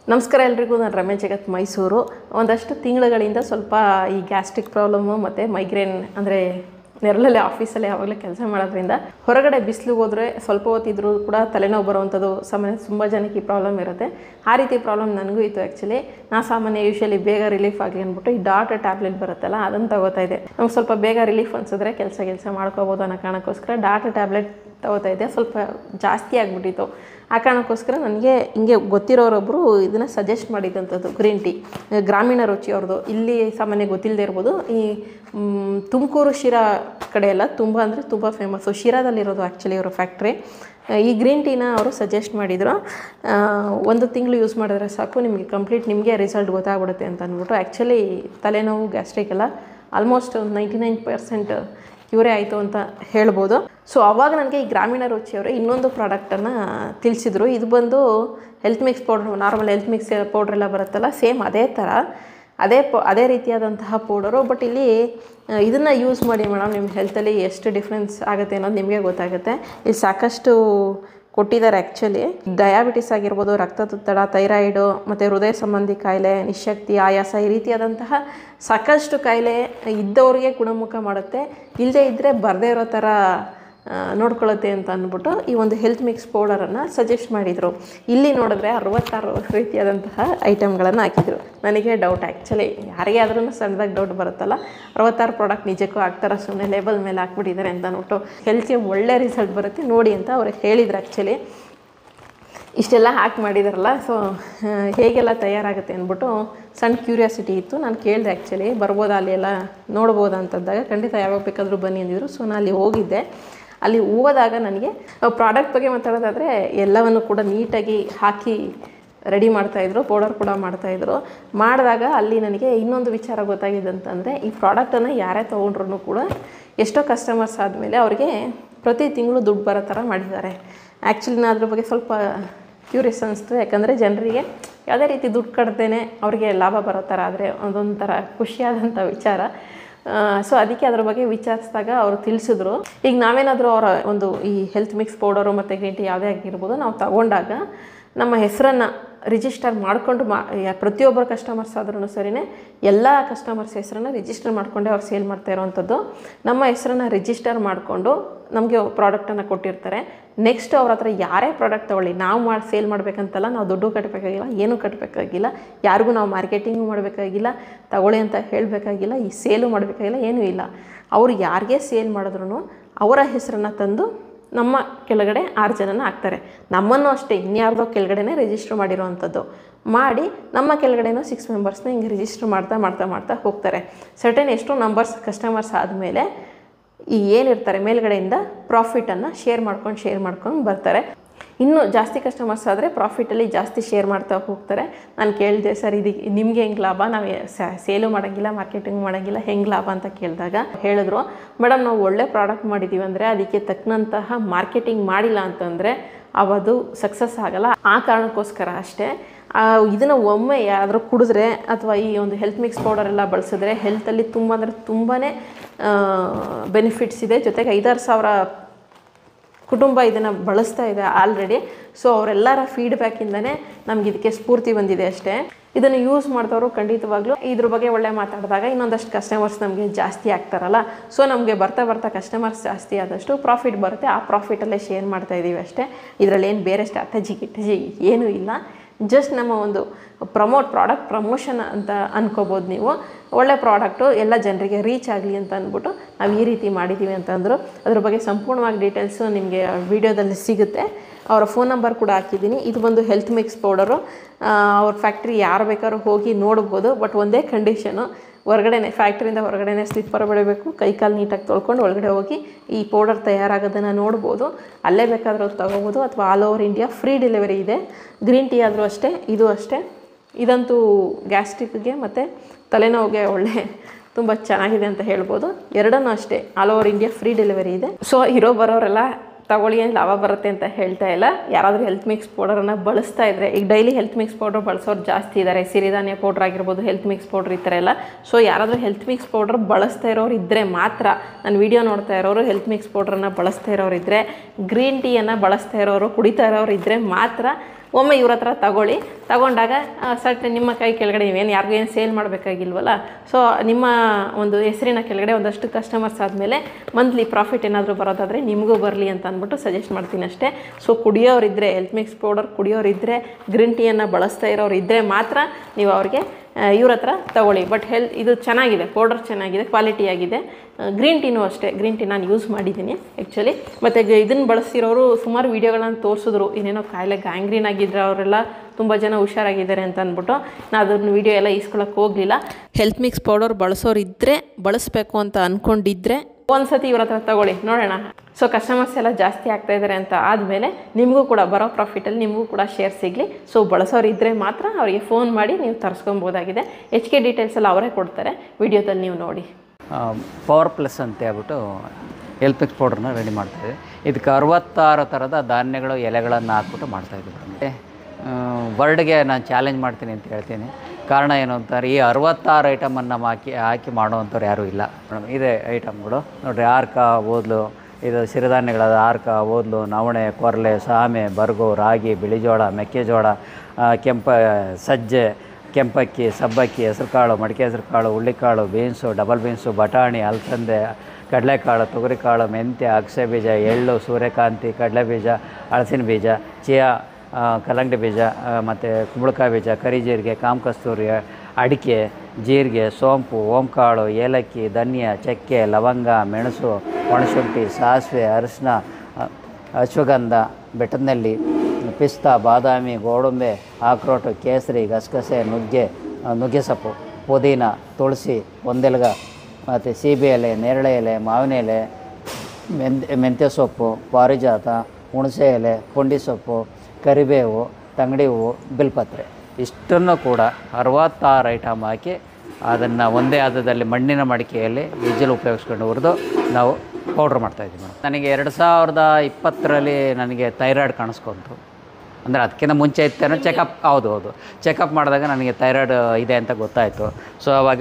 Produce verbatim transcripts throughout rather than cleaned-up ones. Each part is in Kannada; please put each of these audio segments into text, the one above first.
ನಮಸ್ಕಾರ ಎಲ್ರಿಗೂ, ನಾನು ರಮ್ಯಾ ಜಗತ್ ಮೈಸೂರು. ಒಂದಷ್ಟು ತಿಂಗಳುಗಳಿಂದ ಸ್ವಲ್ಪ ಈ ಗ್ಯಾಸ್ಟ್ರಿಕ್ ಪ್ರಾಬ್ಲಮ್ಮು ಮತ್ತು ಮೈಗ್ರೇನ್ ಅಂದರೆ ನೆರಳಲ್ಲಿ ಆಫೀಸಲ್ಲಿ ಯಾವಾಗಲೂ ಕೆಲಸ ಮಾಡೋದ್ರಿಂದ ಹೊರಗಡೆ ಬಿಸಿಲಿಗೆ ಹೋದರೆ ಸ್ವಲ್ಪ ಹೊತ್ತಿದ್ರೂ ಕೂಡ ತಲೆನೋವು ಬರುವಂಥದ್ದು ಸಾಮಾನ್ಯ ತುಂಬ ಜನಕ್ಕೆ ಈ ಪ್ರಾಬ್ಲಮ್ ಇರುತ್ತೆ. ಆ ರೀತಿ ಪ್ರಾಬ್ಲಮ್ ನನಗೂ ಇತ್ತು. ಆ್ಯಕ್ಚುಲಿ ನಾ ಸಾಮಾನ್ಯ ಯೂಶ್ವಲಿ ಬೇಗ ರಿಲೀಫ್ ಆಗಲಿ ಅಂದ್ಬಿಟ್ಟು ಈ ಡಾಟ್ ಟ್ಯಾಬ್ಲೆಟ್ ಬರುತ್ತಲ್ಲ ಅದನ್ನು ತಗೋತಾ ಇದ್ದೆ. ನಮ್ಗೆ ಸ್ವಲ್ಪ ಬೇಗ ರಿಲೀಫ್ ಅನಿಸಿದ್ರೆ ಕೆಲಸ ಕೆಲಸ ಮಾಡ್ಕೋಬೋದು ಅನ್ನೋ ಕಾರಣಕ್ಕೋಸ್ಕರ ಡಾಟ್ ಟ್ಯಾಬ್ಲೆಟ್ ತಗೋತಾ ಇದ್ದೆ. ಸ್ವಲ್ಪ ಜಾಸ್ತಿ ಆಗಿಬಿಟ್ಟಿತ್ತು. ಆ ಕಾರಣಕ್ಕೋಸ್ಕರ ನನಗೆ ಹಿಂಗೆ ಗೊತ್ತಿರೋರೊಬ್ಬರು ಇದನ್ನು ಸಜೆಸ್ಟ್ ಮಾಡಿದ್ದಂಥದ್ದು ಗ್ರೀನ್ ಟೀ, ಗ್ರಾಮೀಣ ರುಚಿ ಅವ್ರದ್ದು. ಇಲ್ಲಿ ಸಾಮಾನ್ಯ ಗೊತ್ತಿಲ್ಲದೆ ಇರ್ಬೋದು, ಈ ತುಮಕೂರು ಶಿರಾ ಕಡೆ ಎಲ್ಲ ತುಂಬ ಅಂದರೆ ತುಂಬ ಫೇಮಸ್ಸು. ಶಿರಾದಲ್ಲಿರೋದು ಆ್ಯಕ್ಚುಲಿ ಅವರ ಫ್ಯಾಕ್ಟ್ರಿ. ಈ ಗ್ರೀನ್ ಟೀನ ಅವರು ಸಜೆಸ್ಟ್ ಮಾಡಿದರು. ಒಂದು ತಿಂಗಳು ಯೂಸ್ ಮಾಡಿದ್ರೆ ಸಾಕು, ನಿಮಗೆ ಕಂಪ್ಲೀಟ್ ನಿಮಗೆ ರಿಸಲ್ಟ್ ಗೊತ್ತಾಗ್ಬಿಡುತ್ತೆ ಅಂತ ಅಂದ್ಬಿಟ್ಟು. ಆ್ಯಕ್ಚುಲಿ ತಲೆನೋವು ಗ್ಯಾಸ್ಟ್ರಿಕ್ ಎಲ್ಲ ಆಲ್ಮೋಸ್ಟ್ ಒಂದು ನೈಂಟಿ ನೈನ್ ಪರ್ಸೆಂಟ್ ಕ್ಯೂರೇ ಆಯಿತು ಅಂತ ಹೇಳ್ಬೋದು. ಸೊ ಆವಾಗ ನನಗೆ ಈ ಗ್ರಾಮೀಣ ರುಚಿಯವರು ಇನ್ನೊಂದು ಪ್ರಾಡಕ್ಟನ್ನು ತಿಳಿಸಿದ್ರು. ಇದು ಬಂದು health mix powder, normal health mix ಪೌಡ್ರೆಲ್ಲ ಬರುತ್ತಲ್ಲ, ಸೇಮ್ ಅದೇ ಥರ ಅದೇ ಪ ಅದೇ ರೀತಿಯಾದಂತಹ ಪೌಡರು. ಬಟ್ ಇಲ್ಲಿ ಇದನ್ನು ಯೂಸ್ ಮಾಡಿ ಮೇಡಮ್, ನಿಮ್ಮ ಹೆಲ್ತಲ್ಲಿ ಎಷ್ಟು ಡಿಫ್ರೆನ್ಸ್ ಆಗುತ್ತೆ ಅನ್ನೋದು ನಿಮಗೆ ಗೊತ್ತಾಗುತ್ತೆ. ಇಲ್ಲಿ ಸಾಕಷ್ಟು ಕೊಟ್ಟಿದ್ದಾರೆ. ಆ್ಯಕ್ಚುಲಿ ಡಯಾಬಿಟಿಸ್ ಆಗಿರ್ಬೋದು, ರಕ್ತದೊತ್ತಡ, ಥೈರಾಯ್ಡು ಮತ್ತು ಹೃದಯ ಸಂಬಂಧಿ ಕಾಯಿಲೆ, ನಿಶಕ್ತಿ, ಆಯಾಸ, ಈ ರೀತಿಯಾದಂತಹ ಸಾಕಷ್ಟು ಕಾಯಿಲೆ ಇದ್ದವ್ರಿಗೆ ಗುಣಮುಖ ಮಾಡುತ್ತೆ. ಇಲ್ಲದೇ ಇದ್ದರೆ ಬರದೇ ಇರೋ ಥರ ನೋಡ್ಕೊಳ್ಳುತ್ತೆ ಅಂತ ಅಂದ್ಬಿಟ್ಟು ಈ ಒಂದು ಹೆಲ್ತ್ ಮಿಕ್ಸ್ ಪೌಡರನ್ನು ಸಜೆಸ್ಟ್ ಮಾಡಿದರು. ಇಲ್ಲಿ ನೋಡಿದ್ರೆ ಅರವತ್ತಾರು ರೀತಿಯಾದಂತಹ ಐಟಮ್ಗಳನ್ನು ಹಾಕಿದರು. ನನಗೆ ಡೌಟ್, ಆ್ಯಕ್ಚುಲಿ ಯಾರಿಗೆ ಆದ್ರೂ ಸಣ್ಣದಾಗಿ ಡೌಟ್ ಬರುತ್ತಲ್ಲ, ಅರವತ್ತಾರು ಪ್ರಾಡಕ್ಟ್ ನಿಜಕ್ಕೂ ಹಾಕ್ತಾರೆ, ಸುಮ್ಮನೆ ಲೇಬಲ್ ಮೇಲೆ ಹಾಕ್ಬಿಟ್ಟಿದ್ದಾರೆ ಅಂತ ಅಂದ್ಬಿಟ್ಟು. ಹೆಲ್ತ್ಗೆ ಒಳ್ಳೆ ರಿಸಲ್ಟ್ ಬರುತ್ತೆ ನೋಡಿ ಅಂತ ಅವ್ರಿಗೆ ಹೇಳಿದ್ರು. ಆ್ಯಕ್ಚುಲಿ ಇಷ್ಟೆಲ್ಲ ಹಾಕಿ ಮಾಡಿದಾರಲ್ಲ, ಸೊ ಹೇಗೆಲ್ಲ ತಯಾರಾಗುತ್ತೆ ಅಂದ್ಬಿಟ್ಟು ಸಣ್ಣ ಕ್ಯೂರಿಯಾಸಿಟಿ ಇತ್ತು. ನಾನು ಕೇಳಿದೆ ಆ್ಯಕ್ಚುಲಿ ಬರ್ಬೋದಾ ಅಲ್ಲಿ ಎಲ್ಲ ನೋಡ್ಬೋದಾ ಅಂತಂದಾಗ, ಖಂಡಿತ ಯಾವಾಗ ಬೇಕಾದರೂ ಬನ್ನಿ ಅಂದಿದ್ರು. ಸೊ ನಾನು ಅಲ್ಲಿ ಹೋಗಿದ್ದೆ. ಅಲ್ಲಿ ಹೋದಾಗ ನನಗೆ ಪ್ರಾಡಕ್ಟ್ ಬಗ್ಗೆ ಮಾತಾಡೋದಾದರೆ ಎಲ್ಲವನ್ನು ಕೂಡ ನೀಟಾಗಿ ಹಾಕಿ ರೆಡಿ ಮಾಡ್ತಾಯಿದ್ರು, ಪೌಡರ್ ಕೂಡ ಮಾಡ್ತಾಯಿದ್ರು. ಮಾಡಿದಾಗ ಅಲ್ಲಿ ನನಗೆ ಇನ್ನೊಂದು ವಿಚಾರ ಗೊತ್ತಾಗಿದ್ದಂತಂದರೆ, ಈ ಪ್ರಾಡಕ್ಟನ್ನು ಯಾರೇ ತೊಗೊಂಡ್ರೂ ಕೂಡ ಎಷ್ಟೋ ಕಸ್ಟಮರ್ಸ್ ಆದಮೇಲೆ ಅವರಿಗೆ ಪ್ರತಿ ತಿಂಗಳು ದುಡ್ಡು ಬರೋ ಥರ ಮಾಡಿದ್ದಾರೆ. ಆ್ಯಕ್ಚುಲಿ ನಾನು ಅದ್ರ ಬಗ್ಗೆ ಸ್ವಲ್ಪ ಕ್ಯೂರಿಯಸ್ ಅನಿಸ್ತು. ಯಾಕಂದರೆ ಜನರಿಗೆ ಯಾವುದೇ ರೀತಿ ದುಡ್ಡು ಕಟ್ದೇನೆ ಅವ್ರಿಗೆ ಲಾಭ ಬರೋ ಥರ ಆದರೆ ಅದೊಂಥರ ಖುಷಿಯಾದಂಥ ವಿಚಾರ. ಸೊ ಅದಕ್ಕೆ ಅದ್ರ ಬಗ್ಗೆ ವಿಚಾರಿಸಿದಾಗ ಅವರು ತಿಳಿಸಿದ್ರು, ಈಗ ನಾವೇನಾದರೂ ಅವರ ಒಂದು ಈ ಹೆಲ್ತ್ ಮಿಕ್ಸ್ ಪೌಡರು ಮತ್ತು ಗ್ರೀನ್ ಟೀ ಯಾವುದೇ ಆಗಿರ್ಬೋದು ನಾವು ತಗೊಂಡಾಗ ನಮ್ಮ ಹೆಸರನ್ನು ರಿಜಿಸ್ಟರ್ ಮಾಡಿಕೊಂಡು ಮಾ ಪ್ರತಿಯೊಬ್ಬರು ಕಸ್ಟಮರ್ಸ್ ಆದ್ರೂ ಸರಿಯೇ ಎಲ್ಲ ಕಸ್ಟಮರ್ಸ್ ಹೆಸರನ್ನು ರಿಜಿಸ್ಟರ್ ಮಾಡಿಕೊಂಡೆ ಅವ್ರು ಸೇಲ್ ಮಾಡ್ತಾ ಇರೋವಂಥದ್ದು. ನಮ್ಮ ಹೆಸರನ್ನು ರಿಜಿಸ್ಟರ್ ಮಾಡಿಕೊಂಡು ನಮಗೆ ಪ್ರಾಡಕ್ಟನ್ನು ಕೊಟ್ಟಿರ್ತಾರೆ. ನೆಕ್ಸ್ಟ್ ಅವ್ರ ಹತ್ರ ಯಾರೇ ಪ್ರಾಡಕ್ಟ್ ತೊಗೊಳ್ಳಿ, ನಾವು ಮಾಡಿ ಸೇಲ್ ಮಾಡಬೇಕಂತಲ್ಲ, ನಾವು ದುಡ್ಡು ಕಟ್ಟಬೇಕಾಗಿಲ್ಲ, ಏನೂ ಕಟ್ಟಬೇಕಾಗಿಲ್ಲ, ಯಾರಿಗೂ ನಾವು ಮಾರ್ಕೆಟಿಂಗು ಮಾಡಬೇಕಾಗಿಲ್ಲ, ತಗೊಳ್ಳಿ ಅಂತ ಹೇಳಬೇಕಾಗಿಲ್ಲ, ಈ ಸೇಲು ಮಾಡಬೇಕಾಗಿಲ್ಲ, ಏನೂ ಇಲ್ಲ. ಅವರು ಯಾರಿಗೇ ಸೇಲ್ ಮಾಡಿದ್ರು ಅವರ ಹೆಸರನ್ನು ತಂದು ನಮ್ಮ ಕೆಳಗಡೆ ಆರು ಜನನ ಹಾಕ್ತಾರೆ. ನಮ್ಮನ್ನು ಅಷ್ಟೇ ಇನ್ಯಾರ್ದೋ ಕೆಳಗಡೆನೇ ರಿಜಿಸ್ಟರ್ ಮಾಡಿರೋವಂಥದ್ದು ಮಾಡಿ ನಮ್ಮ ಕೆಳಗಡೆನೂ ಸಿಕ್ಸ್ ಮೆಂಬರ್ಸ್ನ ಹಿಂಗೆ ರಿಜಿಸ್ಟರ್ ಮಾಡ್ತಾ ಮಾಡ್ತಾ ಮಾಡ್ತಾ ಹೋಗ್ತಾರೆ. ಸರ್ಟನ್ ಎಷ್ಟೋ ನಂಬರ್ಸ್ ಕಸ್ಟಮರ್ಸ್ ಆದಮೇಲೆ ಈ ಏನಿರ್ತಾರೆ ಮೇಲ್ಗಡೆಯಿಂದ ಪ್ರಾಫಿಟನ್ನು ಶೇರ್ ಮಾಡ್ಕೊಂಡು ಶೇರ್ ಮಾಡ್ಕೊಂಡು ಬರ್ತಾರೆ. ಇನ್ನೂ ಜಾಸ್ತಿ ಕಸ್ಟಮರ್ಸ್ ಆದರೆ ಪ್ರಾಫಿಟಲ್ಲಿ ಜಾಸ್ತಿ ಶೇರ್ ಮಾಡ್ತಾ ಹೋಗ್ತಾರೆ. ನಾನು ಕೇಳಿದೆ, ಸರ್ ಇದಕ್ಕೆ ನಿಮಗೆ ಹೆಂಗೆ ಲಾಭ, ನಾವು ಸೇಲು ಮಾಡೋಂಗಿಲ್ಲ, ಮಾರ್ಕೆಟಿಂಗ್ ಮಾಡೋಂಗಿಲ್ಲ, ಹೆಂಗೆ ಲಾಭ ಅಂತ ಕೇಳಿದಾಗ ಹೇಳಿದ್ರು, ಮೇಡಮ್ ನಾವು ಒಳ್ಳೆ ಪ್ರಾಡಕ್ಟ್ ಮಾಡಿದ್ದೀವಿ ಅಂದರೆ ಅದಕ್ಕೆ ತಕ್ಕನಂತಹ ಮಾರ್ಕೆಟಿಂಗ್ ಮಾಡಿಲ್ಲ ಅಂತಂದರೆ ಅವದು ಸಕ್ಸಸ್ ಆಗೋಲ್ಲ. ಆ ಕಾರಣಕ್ಕೋಸ್ಕರ ಅಷ್ಟೇ ಇದನ್ನು ಒಮ್ಮೆ ಯಾರಾದರೂ ಕುಡಿದ್ರೆ ಅಥವಾ ಈ ಒಂದು ಹೆಲ್ತ್ ಮಿಕ್ಸ್ ಪೌಡರ್ ಎಲ್ಲ ಬಳಸಿದ್ರೆ ಹೆಲ್ತಲ್ಲಿ ತುಂಬ ಅಂದರೆ ತುಂಬಾ ಬೆನಿಫಿಟ್ಸ್ ಇದೆ. ಜೊತೆಗೆ ಐದಾರು ಸಾವಿರ ಕುಟುಂಬ ಇದನ್ನು ಬಳಸ್ತಾ ಇದೆ ಆಲ್ರೆಡಿ. ಸೊ ಅವರೆಲ್ಲರ ಫೀಡ್ಬ್ಯಾಕಿಂದನೇ ನಮ್ಗೆ ಇದಕ್ಕೆ ಸ್ಫೂರ್ತಿ ಬಂದಿದೆ ಅಷ್ಟೇ. ಇದನ್ನು ಯೂಸ್ ಮಾಡಿದವರು ಖಂಡಿತವಾಗ್ಲೂ ಇದ್ರ ಬಗ್ಗೆ ಒಳ್ಳೆ ಮಾತಾಡಿದಾಗ ಇನ್ನೊಂದಷ್ಟು ಕಸ್ಟಮರ್ಸ್ ನಮಗೆ ಜಾಸ್ತಿ ಆಗ್ತಾರಲ್ಲ. ಸೊ ನಮಗೆ ಬರ್ತಾ ಬರ್ತಾ ಕಸ್ಟಮರ್ಸ್ ಜಾಸ್ತಿ ಆದಷ್ಟು ಪ್ರಾಫಿಟ್ ಬರುತ್ತೆ. ಆ ಪ್ರಾಫಿಟಲ್ಲೇ ಶೇರ್ ಮಾಡ್ತಾ ಇದ್ದೀವಿ ಅಷ್ಟೇ. ಇದರಲ್ಲಿ ಏನು ಬೇರೆ ಸ್ಟ್ರಾಟಜಿ ಗಿಟಜಿ ಏನೂ ಇಲ್ಲ. ಜಸ್ಟ್ ನಮ್ಮ ಒಂದು ಪ್ರಮೋಟ್ ಪ್ರಾಡಕ್ಟ್ ಪ್ರಮೋಷನ್ ಅಂತ ಅನ್ಕೋಬೋದು ನೀವು. ಒಳ್ಳೆ ಪ್ರಾಡಕ್ಟು ಎಲ್ಲ ಜನರಿಗೆ ರೀಚ್ ಆಗಲಿ ಅಂತ ಅಂದ್ಬಿಟ್ಟು ನಾವು ಈ ರೀತಿ ಮಾಡಿದ್ದೀವಿ ಅಂತಂದರು. ಅದ್ರ ಬಗ್ಗೆ ಸಂಪೂರ್ಣವಾಗಿ ಡೀಟೇಲ್ಸು ನಿಮಗೆ ವಿಡಿಯೋದಲ್ಲಿ ಸಿಗುತ್ತೆ. ಅವರ ಫೋನ್ ನಂಬರ್ ಕೂಡ ಹಾಕಿದ್ದೀನಿ. ಇದು ಒಂದು ಹೆಲ್ತ್ ಮಿಕ್ಸ್ ಪೌಡರು. ಅವ್ರ ಫ್ಯಾಕ್ಟ್ರಿ ಯಾರು ಬೇಕಾದ್ರೂ ಹೋಗಿ ನೋಡ್ಬೋದು. ಬಟ್ ಒಂದೇ ಕಂಡೀಷನು, ಹೊರಗಡೆನೆ ಫ್ಯಾಕ್ಟ್ರಿಯಿಂದ ಹೊರಗಡೆನೇ ಸ್ಲಿಪ್ಪರ್ ಬಡಬೇಕು, ಕೈಕಾಲು ನೀಟಾಗಿ ತೊಳ್ಕೊಂಡು ಒಳಗಡೆ ಹೋಗಿ ಈ ಪೌಡರ್ ತಯಾರಾಗೋದನ್ನು ನೋಡ್ಬೋದು. ಅಲ್ಲೇ ಬೇಕಾದರೂ ತೊಗೋಬೋದು ಅಥವಾ all over India free delivery ಇದೆ. ಗ್ರೀನ್ ಟೀ ಆದರೂ ಅಷ್ಟೇ, ಇದು ಅಷ್ಟೇ. ಇದಂತೂ ಗ್ಯಾಸ್ಟ್ರಿಕ್ಗೆ ಮತ್ತು ತಲೆನೋವಿಗೆ ಒಳ್ಳೆ ತುಂಬ ಚೆನ್ನಾಗಿದೆ ಅಂತ ಹೇಳ್ಬೋದು. ಎರಡನ್ನೂ ಅಷ್ಟೇ all over India free delivery ಇದೆ. ಸೊ ಇರೋ ಬರೋರೆಲ್ಲ ತಗೊಳ್ಳಿ, ಏನು ಲಾಭ ಬರುತ್ತೆ ಅಂತ ಹೇಳ್ತಾ ಇಲ್ಲ. ಯಾರಾದರೂ ಹೆಲ್ತ್ ಮಿಕ್ಸ್ ಪೌಡರನ್ನು ಬಳಸ್ತಾ ಇದ್ದರೆ, ಈಗ ಡೈಲಿ ಹೆಲ್ತ್ ಮಿಕ್ಸ್ ಪೌಡರ್ ಬಳಸೋರು ಜಾಸ್ತಿ ಇದ್ದಾರೆ. ಸಿರಿಧಾನ್ಯ ಪೌಡ್ರ್ ಆಗಿರ್ಬೋದು, ಹೆಲ್ತ್ ಮಿಕ್ಸ್ ಪೌಡ್ರ್ ಈ ಥರ ಎಲ್ಲ. ಸೊ ಯಾರಾದರೂ ಹೆಲ್ತ್ ಮಿಕ್ಸ್ ಪೌಡ್ರ್ ಬಳಸ್ತಾ ಇರೋರು ಇದ್ದರೆ ಮಾತ್ರ, ನಾನು ವೀಡಿಯೋ ನೋಡ್ತಾ ಇರೋರು ಹೆಲ್ತ್ ಮಿಕ್ಸ್ ಪೌಡ್ರನ್ನು ಬಳಸ್ತಾ ಇರೋರು ಇದ್ದರೆ, ಗ್ರೀನ್ ಟೀಯನ್ನು ಬಳಸ್ತಾ ಇರೋರು ಕುಡಿತಾ ಇರೋರು ಇದ್ದರೆ ಮಾತ್ರ ಒಮ್ಮೆ ಇವ್ರ ಹತ್ರ ತಗೊಳ್ಳಿ. ತಗೊಂಡಾಗ ಸಟ್ ನಿಮ್ಮ ಕೈ ಕೆಳಗಡೆ ನೀವೇನು ಯಾರಿಗೂ ಏನು ಸೇಲ್ ಮಾಡಬೇಕಾಗಿಲ್ವಲ್ಲ, ಸೊ ನಿಮ್ಮ ಒಂದು ಹೆಸರಿನ ಕೆಳಗಡೆ ಒಂದಷ್ಟು ಕಸ್ಟಮರ್ಸ್ ಆದಮೇಲೆ ಮಂತ್ಲಿ ಪ್ರಾಫಿಟ್ ಏನಾದರೂ ಬರೋದಾದರೆ ನಿಮಗೂ ಬರಲಿ ಅಂತ ಅಂದ್ಬಿಟ್ಟು ಸಜೆಸ್ಟ್ ಮಾಡ್ತೀನಿ ಅಷ್ಟೇ. ಸೊ ಕುಡಿಯೋರಿದ್ದರೆ, ಹೆಲ್ತ್ ಮಿಕ್ಸ್ ಪೌಡರ್ ಕುಡಿಯೋರಿದ್ದರೆ, ಗ್ರೀನ್ ಟೀಯನ್ನು ಬಳಸ್ತಾ ಇರೋರು ಇದ್ದರೆ ಮಾತ್ರ ನೀವು ಅವ್ರಿಗೆ ಇವ್ರ ಹತ್ರ ತಗೊಳ್ಳಿ. ಬಟ್ ಹೆಲ್ತ್ ಇದು ಚೆನ್ನಾಗಿದೆ, ಪೌಡರ್ ಚೆನ್ನಾಗಿದೆ, ಕ್ವಾಲಿಟಿಯಾಗಿದೆ. ಗ್ರೀನ್ ಟೀನೂ ಅಷ್ಟೇ, ಗ್ರೀನ್ ಟೀ ನಾನು ಯೂಸ್ ಮಾಡಿದ್ದೀನಿ ಆ್ಯಕ್ಚುಲಿ. ಮತ್ತು ಇದನ್ನು ಬಳಸಿರೋರು ಸುಮಾರು ವೀಡಿಯೋಗಳನ್ನು ತೋರಿಸಿದ್ರು, ಏನೇನೋ ಕಾಯಿಲೆ ಗ್ಯಾಂಗ್ರೀನ್ ಆಗಿದ್ದರೆ ಅವರೆಲ್ಲ ತುಂಬ ಜನ ಹುಷಾರಾಗಿದ್ದಾರೆ ಅಂತ ಅಂದ್ಬಿಟ್ಟು ನಾನು ಅದನ್ನು ವೀಡಿಯೋ ಎಲ್ಲ ಇಸ್ಕೊಳ್ಳೋಕೆ ಹೋಗಲಿಲ್ಲ. ಹೆಲ್ತ್ ಮಿಕ್ಸ್ ಪೌಡರ್ ಬಳಸೋರಿದ್ದರೆ, ಬಳಸಬೇಕು ಅಂತ ಅಂದ್ಕೊಂಡಿದ್ದರೆ ಒಂದು ಸತಿ ಇವ್ರ ಹತ್ರ ತಗೊಳ್ಳಿ ನೋಡೋಣ. ಸೊ ಕಸ್ಟಮರ್ಸ್ ಎಲ್ಲ ಜಾಸ್ತಿ ಆಗ್ತಾಯಿದ್ದಾರೆ ಅಂತ ಆದಮೇಲೆ ನಿಮಗೂ ಕೂಡ ಬರೋ ಪ್ರಾಫಿಟಲ್ಲಿ ನಿಮಗೂ ಕೂಡ ಶೇರ್ ಸಿಗಲಿ. ಸೊ ಬಳಸೋರು ಇದ್ದರೆ ಮಾತ್ರ ಅವರಿಗೆ ಫೋನ್ ಮಾಡಿ ನೀವು ತರಿಸ್ಕೊಬೋದಾಗಿದೆ. ಎಚ್ ಕೆ ಡೀಟೇಲ್ಸ್ ಎಲ್ಲ ಅವರೇ ಕೊಡ್ತಾರೆ, ವಿಡಿಯೋದಲ್ಲಿ ನೀವು ನೋಡಿ. ಪವರ್ ಪ್ಲಸ್ ಅಂತ ಹೇಳ್ಬಿಟ್ಟು ಹೆಲ್ತ್ ಮಿಕ್ಸ್ ಪೌಡ್ರನ್ನ ರೆಡಿ ಮಾಡ್ತಾಯಿದ್ವಿ. ಇದಕ್ಕೆ ಅರವತ್ತಾರು ಥರದ ಧಾನ್ಯಗಳು ಎಲೆಗಳನ್ನು ಹಾಕ್ಬಿಟ್ಟು ಮಾಡ್ತಾಯಿದ್ವಿ. ಮತ್ತು ವರ್ಡ್ಗೆ ನಾನು ಚಾಲೆಂಜ್ ಮಾಡ್ತೀನಿ ಅಂತ ಹೇಳ್ತೀನಿ. ಕಾರಣ ಏನು ಅಂತಾರೆ, ಈ ಅರವತ್ತಾರು ಐಟಮನ್ನು ಹಾಕಿ ಹಾಕಿ ಮಾಡೋವಂಥವ್ರು ಯಾರೂ ಇಲ್ಲ ಮೇಡಮ್. ಇದೇ ಐಟಮ್ಗಳು ನೋಡಿರಿ, ಆರ್ಕ, ಓದ್ಲು, ಇದು ಸಿರಿಧಾನ್ಯಗಳಾದ ಆರ್ಕ, ಓದ್ಲು, ನವಣೆ, ಕೊರಲೆ, ಸಾಮೆ, ಬರ್ಗು, ರಾಗಿ, ಬಿಳಿಜೋಳ, ಮೆಕ್ಕೆಜೋಳ, ಕೆಂಪ ಸಜ್ಜೆ, ಕೆಂಪಕ್ಕಿ, ಸಬ್ಬಕ್ಕಿ, ಹೆಸರುಕಾಳು, ಮಡಿಕೆ ಹೆಸರುಕಾಳು, ಹುಳ್ಳಿಕಾಳು, ಬೀನ್ಸು, ಡಬಲ್ ಬೀನ್ಸು, ಬಟಾಣಿ, ಅಲಸಂದೆ, ಕಡಲೆಕಾಳು, ತೊಗರಿಕಾಳು, ಮೆಂತ್ಯ, ಅಗಸೆ ಬೀಜ, ಎಳ್ಳು, ಸೂರ್ಯಕಾಂತಿ, ಕಡಲೆಬೀಜ, ಹಲಸಿನ ಬೀಜ, ಚಿಯಾ, ಕಲ್ಲಂಗಡಿ ಬೀಜ, ಮತ್ತು ಕುಂಬಳಕಾಯಿ ಬೀಜ, ಕರಿ ಜೀರಿಗೆ, ಕಾಮಕಸ್ತೂರಿ, ಅಡಿಕೆ, ಜೀರಿಗೆ, ಸೋಂಪು, ಓಂಕಾಳು, ಏಲಕ್ಕಿ, ಧನ್ಯ, ಚಕ್ಕೆ, ಲವಂಗ, ಮೆಣಸು, ಒಣಶುಂಠಿ, ಸಾಸಿವೆ, ಅರಿಶಿನ, ಅಶ್ವಗಂಧ, ಬೆಟ್ಟದನೆಲ್ಲಿ, ಪಿಸ್ತಾ, ಬಾದಾಮಿ, ಗೋಡಂಬೆ, ಆಕ್ರೋಟು, ಕೇಸರಿ, ಗಸಗಸೆ, ನುಗ್ಗೆ, ನುಗ್ಗೆ ಸೊಪ್ಪು, ಪುದೀನ, ತುಳಸಿ, ಒಂದೆಲಗ, ಮತ್ತು ಸೀಬೆ ಎಲೆ, ನೇರಳೆ ಎಲೆ, ಮಾವಿನ ಎಲೆ, ಮೆಂತ್ಯ ಮೆಂತ್ಯ ಸೊಪ್ಪು, ಪಾರಿಜಾತ, ಹುಣಸೆ ಎಲೆ, ಪುಂಡಿ ಸೊಪ್ಪು, ಕರಿಬೇವು, ತಂಗಡಿ ಹೂವು, ಬಿಲ್ಪತ್ರೆ, ಇಷ್ಟನ್ನು ಕೂಡ ಅರವತ್ತಾರು ಐಟಮ್ ಹಾಕಿ ಅದನ್ನು ಒಂದೇ ಹದದಲ್ಲಿ ಮಣ್ಣಿನ ಮಡಿಕೆಯಲ್ಲಿ ವಿಜಿಲ್ ಉಪಯೋಗಿಸ್ಕೊಂಡು ಹುರಿದು ನಾವು ಪೌಡ್ರ್ ಮಾಡ್ತಾಯಿದ್ವಿ ಮೇಡಮ್. ನನಗೆ ಎರಡು ಸಾವಿರದ ಇಪ್ಪತ್ತರಲ್ಲಿ ನನಗೆ ಥೈರಾಯ್ಡ್ ಕಾಣಿಸ್ಕೊಂತು. ಅಂದರೆ ಅದಕ್ಕಿಂತ ಮುಂಚೆ ಇತ್ತೇನೋ ಚೆಕಪ್, ಹೌದು ಹೌದು ಚೆಕಪ್ ಮಾಡಿದಾಗ ನನಗೆ ಥೈರಾಯ್ಡ್ ಇದೆ ಅಂತ ಗೊತ್ತಾಯಿತು. ಸೊ ಆವಾಗ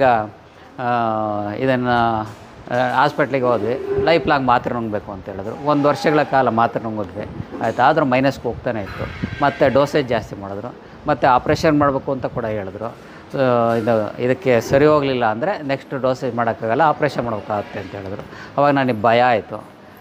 ಇದನ್ನು ಹಾಸ್ಪಿಟ್ಲಿಗೆ ಹೋದ್ವಿ. ಲೈಫ್ ಲಾಂಗ್ ಮಾತ್ರೆ ನುಂಗಬೇಕು ಅಂತ ಹೇಳಿದ್ರು. ಒಂದು ವರ್ಷಗಳ ಕಾಲ ಮಾತ್ರೆ ನುಂಗಿದ್ವಿ ಆಯಿತು. ಆದರೂ ಮೈನಸ್ಗೆ ಹೋಗ್ತಾನೆ ಇತ್ತು. ಮತ್ತು ಡೋಸೇಜ್ ಜಾಸ್ತಿ ಮಾಡಿದ್ರು, ಮತ್ತು ಆಪ್ರೇಷನ್ ಮಾಡಬೇಕು ಅಂತ ಕೂಡ ಹೇಳಿದ್ರು. ಇದು ಇದಕ್ಕೆ ಸರಿ ಹೋಗಲಿಲ್ಲ ಅಂದರೆ ನೆಕ್ಸ್ಟ್ ಡೋಸೇಜ್ ಮಾಡೋಕ್ಕಾಗಲ್ಲ, ಆಪ್ರೇಷನ್ ಮಾಡಬೇಕಾಗುತ್ತೆ ಅಂತ ಹೇಳಿದ್ರು. ಅವಾಗ ನನಗೆ ಭಯ ಆಯಿತು.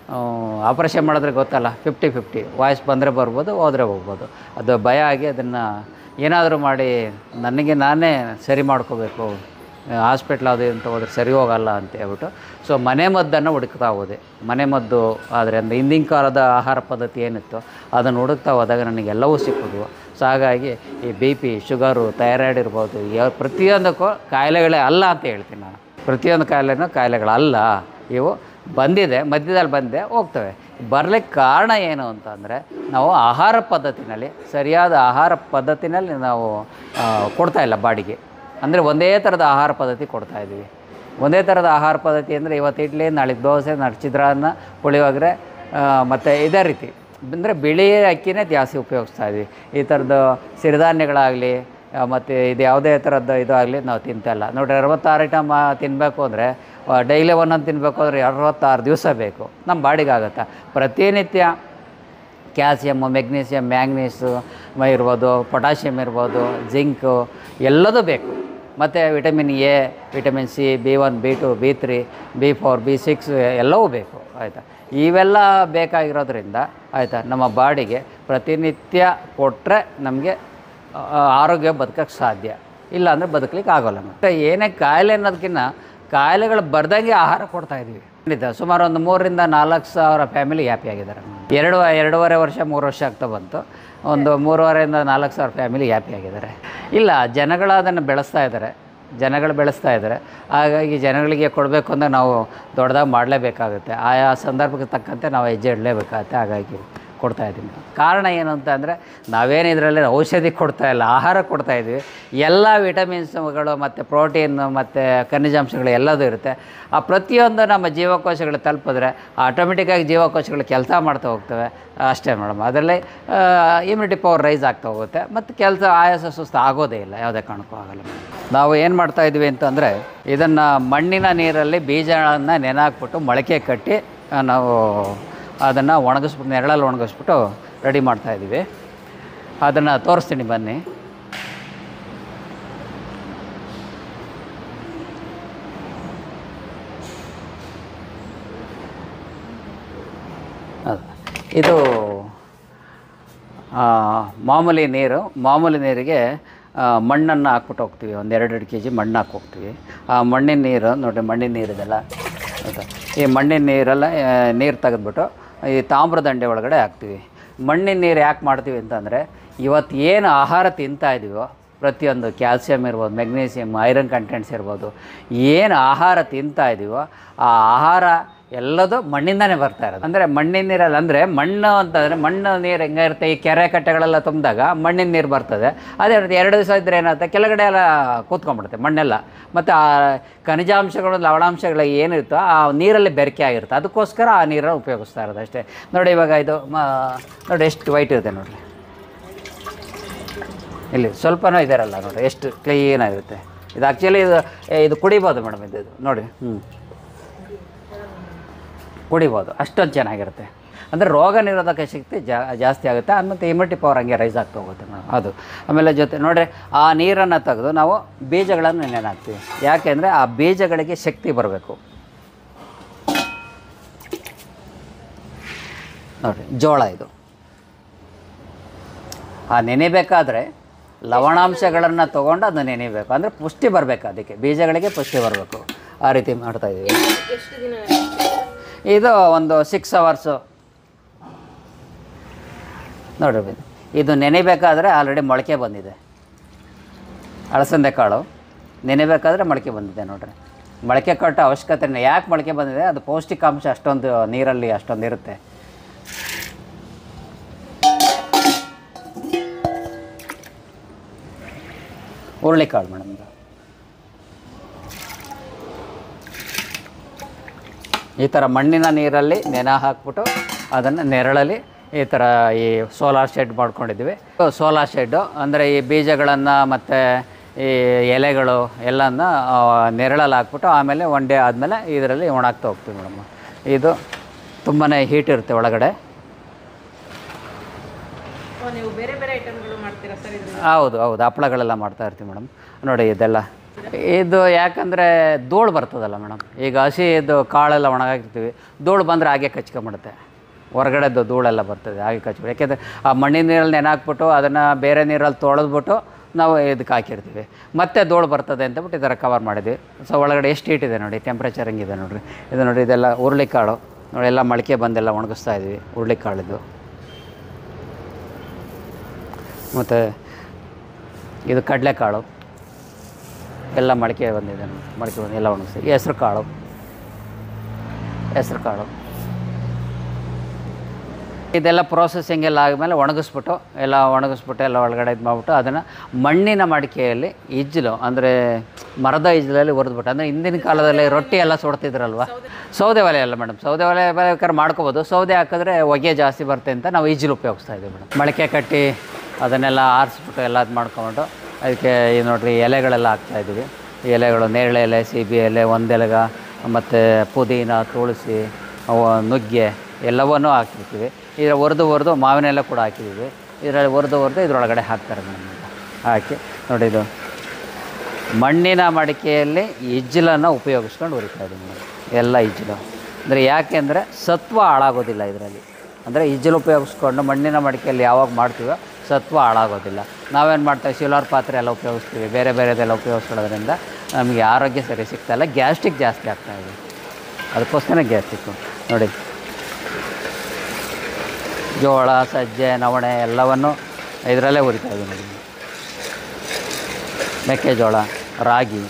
ಆಪ್ರೇಷನ್ ಮಾಡಿದ್ರೆ ಗೊತ್ತಲ್ಲ, ಫಿಫ್ಟಿ ಫಿಫ್ಟಿ ವಾಯ್ಸ್ ಬಂದರೆ ಬರ್ಬೋದು, ಹೋದರೆ ಹೋಗ್ಬೋದು. ಅದು ಭಯ ಆಗಿ ಅದನ್ನು ಏನಾದರೂ ಮಾಡಿ ನನಗೆ ನಾನೇ ಸರಿ ಮಾಡ್ಕೋಬೇಕು, ಹಾಸ್ಪಿಟ್ಲ್ ಅದು ಅಂತ ಹೋದ್ರೆ ಸರಿ ಹೋಗಲ್ಲ ಅಂತ ಹೇಳ್ಬಿಟ್ಟು ಸೊ ಮನೆ ಮದ್ದನ್ನು ಹುಡುಕ್ತಾ ಹೋದೆ. ಮನೆ ಮದ್ದು ಆದರೆ ಅಂದರೆ ಹಿಂದಿನ ಕಾಲದ ಆಹಾರ ಪದ್ಧತಿ ಏನಿತ್ತು ಅದನ್ನು ಹುಡುಕ್ತಾ ಹೋದಾಗ ನನಗೆಲ್ಲವೂ ಸಿಕ್ಕಿದ್ವು. ಸೊ ಹಾಗಾಗಿ ಈ ಬಿ ಪಿ, ಶುಗರು, ಥೈರಾಯ್ಡ್ ಇರ್ಬೋದು, ಯಾವ ಪ್ರತಿಯೊಂದಕ್ಕೂ ಕಾಯಿಲೆಗಳೇ ಅಲ್ಲ ಅಂತ ಹೇಳ್ತೀನಿ ನಾನು. ಪ್ರತಿಯೊಂದು ಕಾಯಿಲೆನೂ ಕಾಯಿಲೆಗಳಲ್ಲ. ಇವು ಬಂದಿದೆ, ಮಧ್ಯದಲ್ಲಿ ಬಂದೆ ಹೋಗ್ತವೆ. ಬರಲಿಕ್ಕೆ ಕಾರಣ ಏನು ಅಂತಂದರೆ ನಾವು ಆಹಾರ ಪದ್ಧತಿನಲ್ಲಿ ಸರಿಯಾದ ಆಹಾರ ಪದ್ಧತಿನಲ್ಲಿ ನಾವು ಕೊಡ್ತಾಯಿಲ್ಲ ಬಾಡಿಗೆ. ಅಂದರೆ ಒಂದೇ ಥರದ ಆಹಾರ ಪದ್ಧತಿ ಕೊಡ್ತಾಯಿದ್ದೀವಿ. ಒಂದೇ ಥರದ ಆಹಾರ ಪದ್ಧತಿ ಅಂದರೆ ಇವತ್ತು ಇಡ್ಲಿ, ನಾಳೆ ದೋಸೆ, ನಾಳೆ ಚಿತ್ರಾನ್ನ, ಪುಳಿಯೋಗರೆ, ಮತ್ತು ಇದೇ ರೀತಿ ಅಂದರೆ ಬಿಳಿ ಅಕ್ಕಿನೇ ಜಾಸ್ತಿ ಉಪಯೋಗಿಸ್ತಾ ಇದ್ವಿ. ಈ ಥರದ್ದು ಸಿರಿಧಾನ್ಯಗಳಾಗಲಿ ಮತ್ತು ಇದು ಯಾವುದೇ ಥರದ್ದು ಇದು ಆಗಲಿ ನಾವು ತಿಂತಲ್ಲ. ನೋಡಿರಿ, ಅರವತ್ತಾರು ಐಟಮ್ ತಿನ್ನಬೇಕು ಅಂದರೆ ಡೈಲಿ ಒಂದೊಂದು ತಿನ್ನಬೇಕು ಅಂದರೆ ಅರವತ್ತಾರು ದಿವಸ ಬೇಕು. ನಮ್ಮ ಬಾಡಿಗಾಗುತ್ತೆ. ಪ್ರತಿನಿತ್ಯ ಕ್ಯಾಲ್ಸಿಯಮ್ಮು, ಮೆಗ್ನೀಷಿಯಮ್, ಮ್ಯಾಂಗ್ನೀಸು ಇರ್ಬೋದು, ಪೊಟ್ಯಾಷಿಯಮ್ ಇರ್ಬೋದು, ಜಿಂಕು ಎಲ್ಲದೂ ಬೇಕು. ಮತ್ತು vitamin A, vitamin C, B one, B two, B three, B four, B six ಎಲ್ಲವೂ ಬೇಕು ಆಯಿತಾ. ಇವೆಲ್ಲ ಬೇಕಾಗಿರೋದ್ರಿಂದ ಆಯಿತಾ ನಮ್ಮ ಬಾಡಿಗೆ ಪ್ರತಿನಿತ್ಯ ಕೊಟ್ಟರೆ ನಮಗೆ ಆರೋಗ್ಯ ಬದುಕೋಕ್ಕೆ ಸಾಧ್ಯ. ಇಲ್ಲ ಅಂದರೆ ಬದುಕಲಿಕ್ಕೆ ಆಗೋಲ್ಲ. ಮತ್ತು ಏನೇ ಕಾಯಿಲೆ ಅನ್ನೋದಕ್ಕಿಂತ ಕಾಯಿಲೆಗಳು ಬರ್ದಂಗೆ ಆಹಾರ ಕೊಡ್ತಾಯಿದ್ದೀವಿ. ಖಂಡಿತ ಸುಮಾರು ಒಂದು ಮೂರರಿಂದ ನಾಲ್ಕು ಸಾವಿರ ಫ್ಯಾಮಿಲಿ ಹ್ಯಾಪಿ ಆಗಿದ್ದಾರೆ. ಎರಡು ಎರಡೂವರೆ ವರ್ಷ ಮೂರು ವರ್ಷ ಆಗ್ತಾ ಬಂತು. ಒಂದು ಮೂರುವರೆಯಿಂದ ನಾಲ್ಕು ಸಾವಿರ ಫ್ಯಾಮಿಲಿ ಹ್ಯಾಪಿ ಆಗಿದ್ದಾರೆ. ಇಲ್ಲ, ಜನಗಳು ಅದನ್ನು ಬೆಳೆಸ್ತಾ ಇದ್ದಾರೆ, ಜನಗಳು ಬೆಳೆಸ್ತಾ ಇದ್ದಾರೆ. ಹಾಗಾಗಿ ಜನಗಳಿಗೆ ಕೊಡಬೇಕು ಅಂದರೆ ನಾವು ದೊಡ್ಡದಾಗಿ ಮಾಡಲೇಬೇಕಾಗುತ್ತೆ. ಆಯಾ ಸಂದರ್ಭಕ್ಕೆ ತಕ್ಕಂತೆ ನಾವು ಹೆಜ್ಜೆ ಇಡಲೇಬೇಕಾಗುತ್ತೆ. ಹಾಗಾಗಿ ಕೊಡ್ತಾಯಿದ್ದೀನಿ. ಕಾರಣ ಏನು ಅಂತ ಅಂದರೆ ನಾವೇನು ಇದರಲ್ಲಿ ಔಷಧಿ ಕೊಡ್ತಾಯಿಲ್ಲ, ಆಹಾರ ಕೊಡ್ತಾಯಿದ್ವಿ. ಎಲ್ಲ ವಿಟಮಿನ್ಸ್ಗಳು ಮತ್ತು ಪ್ರೋಟೀನ್ ಮತ್ತು ಖನಿಜಾಂಶಗಳು ಎಲ್ಲದೂ ಇರುತ್ತೆ. ಆ ಪ್ರತಿಯೊಂದು ನಮ್ಮ ಜೀವಕೋಶಗಳು ತಲುಪಿದ್ರೆ ಆಟೋಮೆಟಿಕ್ಕಾಗಿ ಜೀವಕೋಶಗಳು ಕೆಲಸ ಮಾಡ್ತಾ ಹೋಗ್ತವೆ ಅಷ್ಟೇ ಮೇಡಮ್. ಅದರಲ್ಲಿ ಇಮ್ಯುನಿಟಿ ಪವರ್ ರೈಸ್ ಆಗ್ತಾ ಹೋಗುತ್ತೆ ಮತ್ತು ಕೆಲಸ ಆಯಾಸ ಸುಸ್ತು ಆಗೋದೇ ಇಲ್ಲ, ಯಾವುದೇ ಕಾರಣಕ್ಕೂ ಆಗಲ್ಲ. ನಾವು ಏನು ಮಾಡ್ತಾಯಿದ್ವಿ ಅಂತಂದರೆ ಇದನ್ನು ಮಣ್ಣಿನ ನೀರಲ್ಲಿ ಬೀಜಗಳನ್ನು ನೆನೆಹಾಕ್ಬಿಟ್ಟು ಮೊಳಕೆ ಕಟ್ಟಿ ನಾವು ಅದನ್ನು ಒಣಗಿಸ್ಬಿಟ್ಟು ನೆರಳಲ್ಲಿ ಒಣಗಿಸ್ಬಿಟ್ಟು ರೆಡಿ ಮಾಡ್ತಾಯಿದ್ದೀವಿ. ಅದನ್ನು ತೋರಿಸ್ತೀನಿ ಬನ್ನಿ. ಅದು ಇದು ಮಾಮೂಲಿ ನೀರು. ಮಾಮೂಲಿ ನೀರಿಗೆ ಮಣ್ಣನ್ನು ಹಾಕ್ಬಿಟ್ಟು ಹೋಗ್ತೀವಿ, ಒಂದು ಎರಡೆರಡು ಕೆ ಜಿ ಮಣ್ಣು ಹಾಕಿ ಹೋಗ್ತೀವಿ. ಆ ಮಣ್ಣಿನ ನೀರು ನೋಡಿರಿ, ಮಣ್ಣಿನ ನೀರಿದೆಲ್ಲ ಆಯಿತಾ. ಈ ಮಣ್ಣಿನ ನೀರೆಲ್ಲ ನೀರು ತೆಗೆದ್ಬಿಟ್ಟು ಈ ತಾಮ್ರದಂಡೆ ಒಳಗಡೆ ಹಾಕ್ತೀವಿ. ಮಣ್ಣಿನ ನೀರು ಯಾಕೆ ಮಾಡ್ತೀವಿ ಅಂತಂದರೆ, ಇವತ್ತು ಏನು ಆಹಾರ ತಿಂತಾ ಇದ್ದೀವೋ ಪ್ರತಿಯೊಂದು ಕ್ಯಾಲ್ಸಿಯಮ್ ಇರ್ಬೋದು, ಮೆಗ್ನೀಷಿಯಮ್, ಐರನ್ ಕಂಟೆಂಟ್ಸ್ ಇರ್ಬೋದು, ಏನು ಆಹಾರ ತಿಂತಾ ಇದ್ದೀವೋ ಆ ಆಹಾರ ಎಲ್ಲದೂ ಮಣ್ಣಿಂದನೇ ಬರ್ತಾ ಇರೋದು. ಅಂದರೆ ಮಣ್ಣಿನ ನೀರಲ್ಲಿ, ಅಂದರೆ ಮಣ್ಣು ಅಂತಂದರೆ ಮಣ್ಣು ನೀರು ಹೆಂಗಿರುತ್ತೆ, ಈ ಕೆರೆ ಕಟ್ಟೆಗಳೆಲ್ಲ ತುಂಬಿದಾಗ ಮಣ್ಣಿನ ನೀರು ಬರ್ತದೆ. ಅದೇ ರೀತಿ ಎರಡು ದಿವಸ ಇದ್ದರೆ ಏನಾಗುತ್ತೆ, ಕೆಳಗಡೆ ಎಲ್ಲ ಕೂತ್ಕೊಂಡ್ಬಿಡುತ್ತೆ ಮಣ್ಣೆಲ್ಲ. ಮತ್ತು ಆ ಖನಿಜಾಂಶಗಳು, ಲವಣಾಂಶಗಳು ಏನಿರುತ್ತೋ ಆ ನೀರಲ್ಲಿ ಬೆರಕೆ ಆಗಿರುತ್ತೆ. ಅದಕ್ಕೋಸ್ಕರ ಆ ನೀರನ್ನು ಉಪಯೋಗಿಸ್ತಾ ಇರೋದು ಅಷ್ಟೇ. ನೋಡಿ ಇವಾಗ ಇದು ನೋಡಿ ಎಷ್ಟು ವೈಟ್ ಇರುತ್ತೆ ನೋಡಿರಿ, ಇಲ್ಲಿ ಸ್ವಲ್ಪನೂ ಇದಾರಲ್ಲ ನೋಡಿ, ಎಷ್ಟು ಕ್ಲೀನಾಗಿರುತ್ತೆ. ಇದು ಆ್ಯಕ್ಚುಲಿ ಇದು ಇದು ಕುಡಿಬೋದು ಮೇಡಮ್, ಇದು ನೋಡಿ. ಹ್ಞೂ ಕುಡಿಬೋದು, ಅಷ್ಟೊಂದು ಚೆನ್ನಾಗಿರುತ್ತೆ. ಅಂದರೆ ರೋಗ ನಿರೋಧಕ ಶಕ್ತಿ ಜಾ ಜಾಸ್ತಿ ಆಗುತ್ತೆ, ಮತ್ತು ಇಮ್ಯುನಿಟಿ ಪವರ್ ಹಂಗೆ ರೈಸ್ ಆಗ್ತಾ ಹೋಗುತ್ತೆ ಮೇಡಮ್ ಅದು. ಆಮೇಲೆ ಜೊತೆ ನೋಡಿರಿ, ಆ ನೀರನ್ನು ತೆಗೆದು ನಾವು ಬೀಜಗಳನ್ನು ನೆನೆ ಹಾಕ್ತೀವಿ. ಯಾಕೆಂದರೆ ಆ ಬೀಜಗಳಿಗೆ ಶಕ್ತಿ ಬರಬೇಕು. ನೋಡಿರಿ, ಜೋಳ ಇದು ಆ ನೆನೆಬೇಕಾದ್ರೆ ಲವಣಾಂಶಗಳನ್ನು ತೊಗೊಂಡು ಅದನ್ನ ನೆನೆಯಬೇಕು. ಅಂದರೆ ಪುಷ್ಟಿ ಬರಬೇಕು, ಅದಕ್ಕೆ ಬೀಜಗಳಿಗೆ ಪುಷ್ಟಿ ಬರಬೇಕು. ಆ ರೀತಿ ಮಾಡ್ತಾಯಿದ್ದೀವಿ. ಇದು ಒಂದು ಸಿಕ್ಸ್ ಅವರ್ಸು ನೋಡಿರಿ. ಇದು ನೆನೆಬೇಕಾದ್ರೆ ಆಲ್ರೆಡಿ ಮೊಳಕೆ ಬಂದಿದೆ. ಅಳಸಂದೆ ಕಾಳು ನೆನೆಬೇಕಾದ್ರೆ ಮೊಳಕೆ ಬಂದಿದೆ ನೋಡಿರಿ. ಮೊಳಕೆ ಕಟ್ಟೋ ಅವಶ್ಯಕತೆ ಯಾಕೆ ಮೊಳಕೆ ಬಂದಿದೆ, ಅದು ಪೌಷ್ಟಿಕಾಂಶ ಅಷ್ಟೊಂದು ನೀರಲ್ಲಿ ಅಷ್ಟೊಂದು ಇರುತ್ತೆ. ಹುರುಳಿಕಾಳು ಮೇಡಮ್, ಈ ಥರ ಮಣ್ಣಿನ ನೀರಲ್ಲಿ ನೆನೆ ಹಾಕ್ಬಿಟ್ಟು ಅದನ್ನು ನೆರಳಲ್ಲಿ ಈ ಥರ ಈ ಸೋಲಾರ್ ಶೆಡ್ ಮಾಡ್ಕೊಂಡಿದ್ವಿ. ಸೋಲಾರ್ ಶೆಡ್ಡು ಅಂದರೆ ಈ ಬೀಜಗಳನ್ನು ಮತ್ತು ಈ ಎಲೆಗಳು ಎಲ್ಲನ ನೆರಳಲ್ಲಿ ಹಾಕ್ಬಿಟ್ಟು ಆಮೇಲೆ ಒನ್ ಡೇ ಆದಮೇಲೆ ಇದರಲ್ಲಿ ಒಣಗ್ತಾ ಹೋಗ್ತೀವಿ ಮೇಡಮ್. ಇದು ತುಂಬಾ ಹೀಟ್ ಇರುತ್ತೆ ಒಳಗಡೆ. ನೀವು ಬೇರೆ ಬೇರೆ ಐಟಮ್ಗಳು ಮಾಡ್ತೀರಾ ಸರ್? ಹೌದು ಹೌದು, ಹಪ್ಪಳಗಳೆಲ್ಲ ಮಾಡ್ತಾ ಇರ್ತೀವಿ ಮೇಡಮ್. ನೋಡಿ ಇದೆಲ್ಲ ಇದು ಯಾಕಂದರೆ ಧೂಳು ಬರ್ತದಲ್ಲ ಮೇಡಮ್. ಈಗ ಹಸಿ ಇದು ಕಾಳೆಲ್ಲ ಒಣಗಾಕಿರ್ತೀವಿ, ಧೂಳು ಬಂದರೆ ಹಾಗೆ ಕಚ್ಕೊಂಬಿಡುತ್ತೆ, ಹೊರಗಡೆದು ಧೂಳೆಲ್ಲ ಬರ್ತದೆ ಹಾಗೆ ಕಚ್ಬಿಟ್ಟು. ಯಾಕೆಂದರೆ ಆ ಮಣ್ಣಿನ ನೀರಲ್ಲಿ ನೆನೆ ಹಾಕ್ಬಿಟ್ಟು ಅದನ್ನು ಬೇರೆ ನೀರಲ್ಲಿ ತೊಳೆದ್ಬಿಟ್ಟು ನಾವು ಇದಕ್ಕೆ ಹಾಕಿರ್ತೀವಿ, ಮತ್ತೆ ಧೂಳು ಬರ್ತದೆ ಅಂತಬಿಟ್ಟು ಈ ಥರ ಕವರ್ ಮಾಡಿದ್ವಿ. ಸೊ ಒಳಗಡೆ ಎಷ್ಟು ಹೀಟ್ ಇದೆ ನೋಡಿ, ಟೆಂಪ್ರೇಚರ್ ಹೆಂಗಿದೆ ನೋಡಿರಿ. ಇದು ನೋಡಿ, ಇದೆಲ್ಲ ಹುರುಳಿಕಾಳು ನೋಡಿ, ಎಲ್ಲ ಮೊಳಕೆ ಬಂದೆಲ್ಲ ಒಣಗಿಸ್ತಾ ಇದ್ವಿ ಹುರುಳಿಕಾಳಿದ್ದು. ಮತ್ತು ಇದು ಕಡಲೆಕಾಳು ಎಲ್ಲ ಮೊಳಕೆ ಬಂದಿದೆ ನೋಡಿ, ಮೊಳಕೆ ಬಂದು ಎಲ್ಲ ಒಣಗಿಸಿ. ಹೆಸ್ರು ಕಾಳು ಹೆಸ್ರು ಕಾಳು ಇದೆಲ್ಲ ಪ್ರೋಸೆಸಿಂಗ್ ಎಲ್ಲ ಆದಮೇಲೆ ಒಣಗಿಸ್ಬಿಟ್ಟು ಎಲ್ಲ ಒಣಗಿಸ್ಬಿಟ್ಟು ಎಲ್ಲ ಒಳಗಡೆ ಇದು ಮಾಡಿಬಿಟ್ಟು ಅದನ್ನು ಮಣ್ಣಿನ ಮಡಿಕೆಯಲ್ಲಿ ಇಜ್ಜಲು, ಅಂದರೆ ಮರದ ಇಜ್ಜಲಲ್ಲಿ ಹುರಿದ್ಬಿಟ್ಟು, ಅಂದರೆ ಹಿಂದಿನ ಕಾಲದಲ್ಲಿ ರೊಟ್ಟಿ ಎಲ್ಲ ಸುಡ್ತಿದ್ರಲ್ವ, ಸೌದೆ ಒಲೆ ಅಲ್ಲ ಮೇಡಮ್, ಸೌದೆ ಒಲೆ ಬೇಕಾದ್ರೆ ಮಾಡ್ಕೋಬೋದು. ಸೌದೆ ಹಾಕಿದ್ರೆ ಹೊಗೆ ಜಾಸ್ತಿ ಬರುತ್ತೆ ಅಂತ ನಾವು ಇಜ್ಜಲು ಉಪಯೋಗಿಸ್ತಾ ಇದ್ದೀವಿ ಮೇಡಮ್. ಮೊಳಕೆ ಕಟ್ಟಿ ಅದನ್ನೆಲ್ಲ ಆರಿಸ್ಬಿಟ್ಟು ಎಲ್ಲ ಅದು ಮಾಡ್ಕೊಂಡು ಅದಕ್ಕೆ ಈ ನೋಡಿರಿ ಎಲೆಗಳೆಲ್ಲ ಹಾಕ್ತಾಯಿದ್ದೀವಿ. ಈ ಎಲೆಗಳು ನೇರಳೆ ಎಲೆ, ಸೀಬೆ ಎಲೆ, ಒಂದೆಲಗ, ಮತ್ತು ಪುದೀನ, ತುಳಸಿ, ನುಗ್ಗೆ ಎಲ್ಲವನ್ನೂ ಹಾಕಿರ್ತೀವಿ. ಇದರ ಒರೆದು ಒರೆದು ಮಾವಿನ ಎಲೆ ಕೂಡ ಹಾಕಿದ್ದೀವಿ. ಇದರಲ್ಲಿ ಒರೆದು ಒರೆದು ಇದರೊಳಗಡೆ ಹಾಕ್ತಾರೆ ಮೇಡಮ್. ಹಾಕಿ ನೋಡಿ, ಇದು ಮಣ್ಣಿನ ಮಡಿಕೆಯಲ್ಲಿ ಇಜ್ಜಲನ್ನು ಉಪಯೋಗಿಸ್ಕೊಂಡು ಹುರಿತಾ ಇದ್ದೀವಿ ಮೇಡಮ್. ಎಲ್ಲ ಇಜ್ಜಲು ಅಂದರೆ ಯಾಕೆ ಅಂದರೆ ಸತ್ವ ಹಾಳಾಗೋದಿಲ್ಲ ಇದರಲ್ಲಿ. ಅಂದರೆ ಇಜ್ಜಲು ಉಪಯೋಗಿಸ್ಕೊಂಡು ಮಣ್ಣಿನ ಮಡಿಕೆಯಲ್ಲಿ ಯಾವಾಗ ಮಾಡ್ತೀವೋ ಸತ್ವ ಹಾಳಾಗೋದಿಲ್ಲ. ನಾವೇನು ಮಾಡ್ತೀವಿ, ಸಿಲ್ವರ್ ಪಾತ್ರೆ ಎಲ್ಲ ಉಪಯೋಗಿಸ್ತೀವಿ, ಬೇರೆ ಬೇರೆದೆಲ್ಲ ಉಪಯೋಗಿಸೋದ್ರಿಂದ ನಮಗೆ ಆರೋಗ್ಯ ಸರಿ ಸಿಗ್ತಾಯಿಲ್ಲ, ಗ್ಯಾಸ್ಟ್ರಿಕ್ ಜಾಸ್ತಿ ಆಗ್ತಾಯಿದೆ. ಅದಕ್ಕೋಸ್ಕರ ಗ್ಯಾಸ್ಟ್ರಿಕ್ಕು ನೋಡಿ. ಜೋಳ, ಸಜ್ಜೆ, ನವಣೆ ಎಲ್ಲವನ್ನು ಇದರಲ್ಲೇ ಹುರಿತಾ ಇದ್ದೀವಿ ನೋಡಿ. ಮೆಕ್ಕೆಜೋಳ, ರಾಗಿ,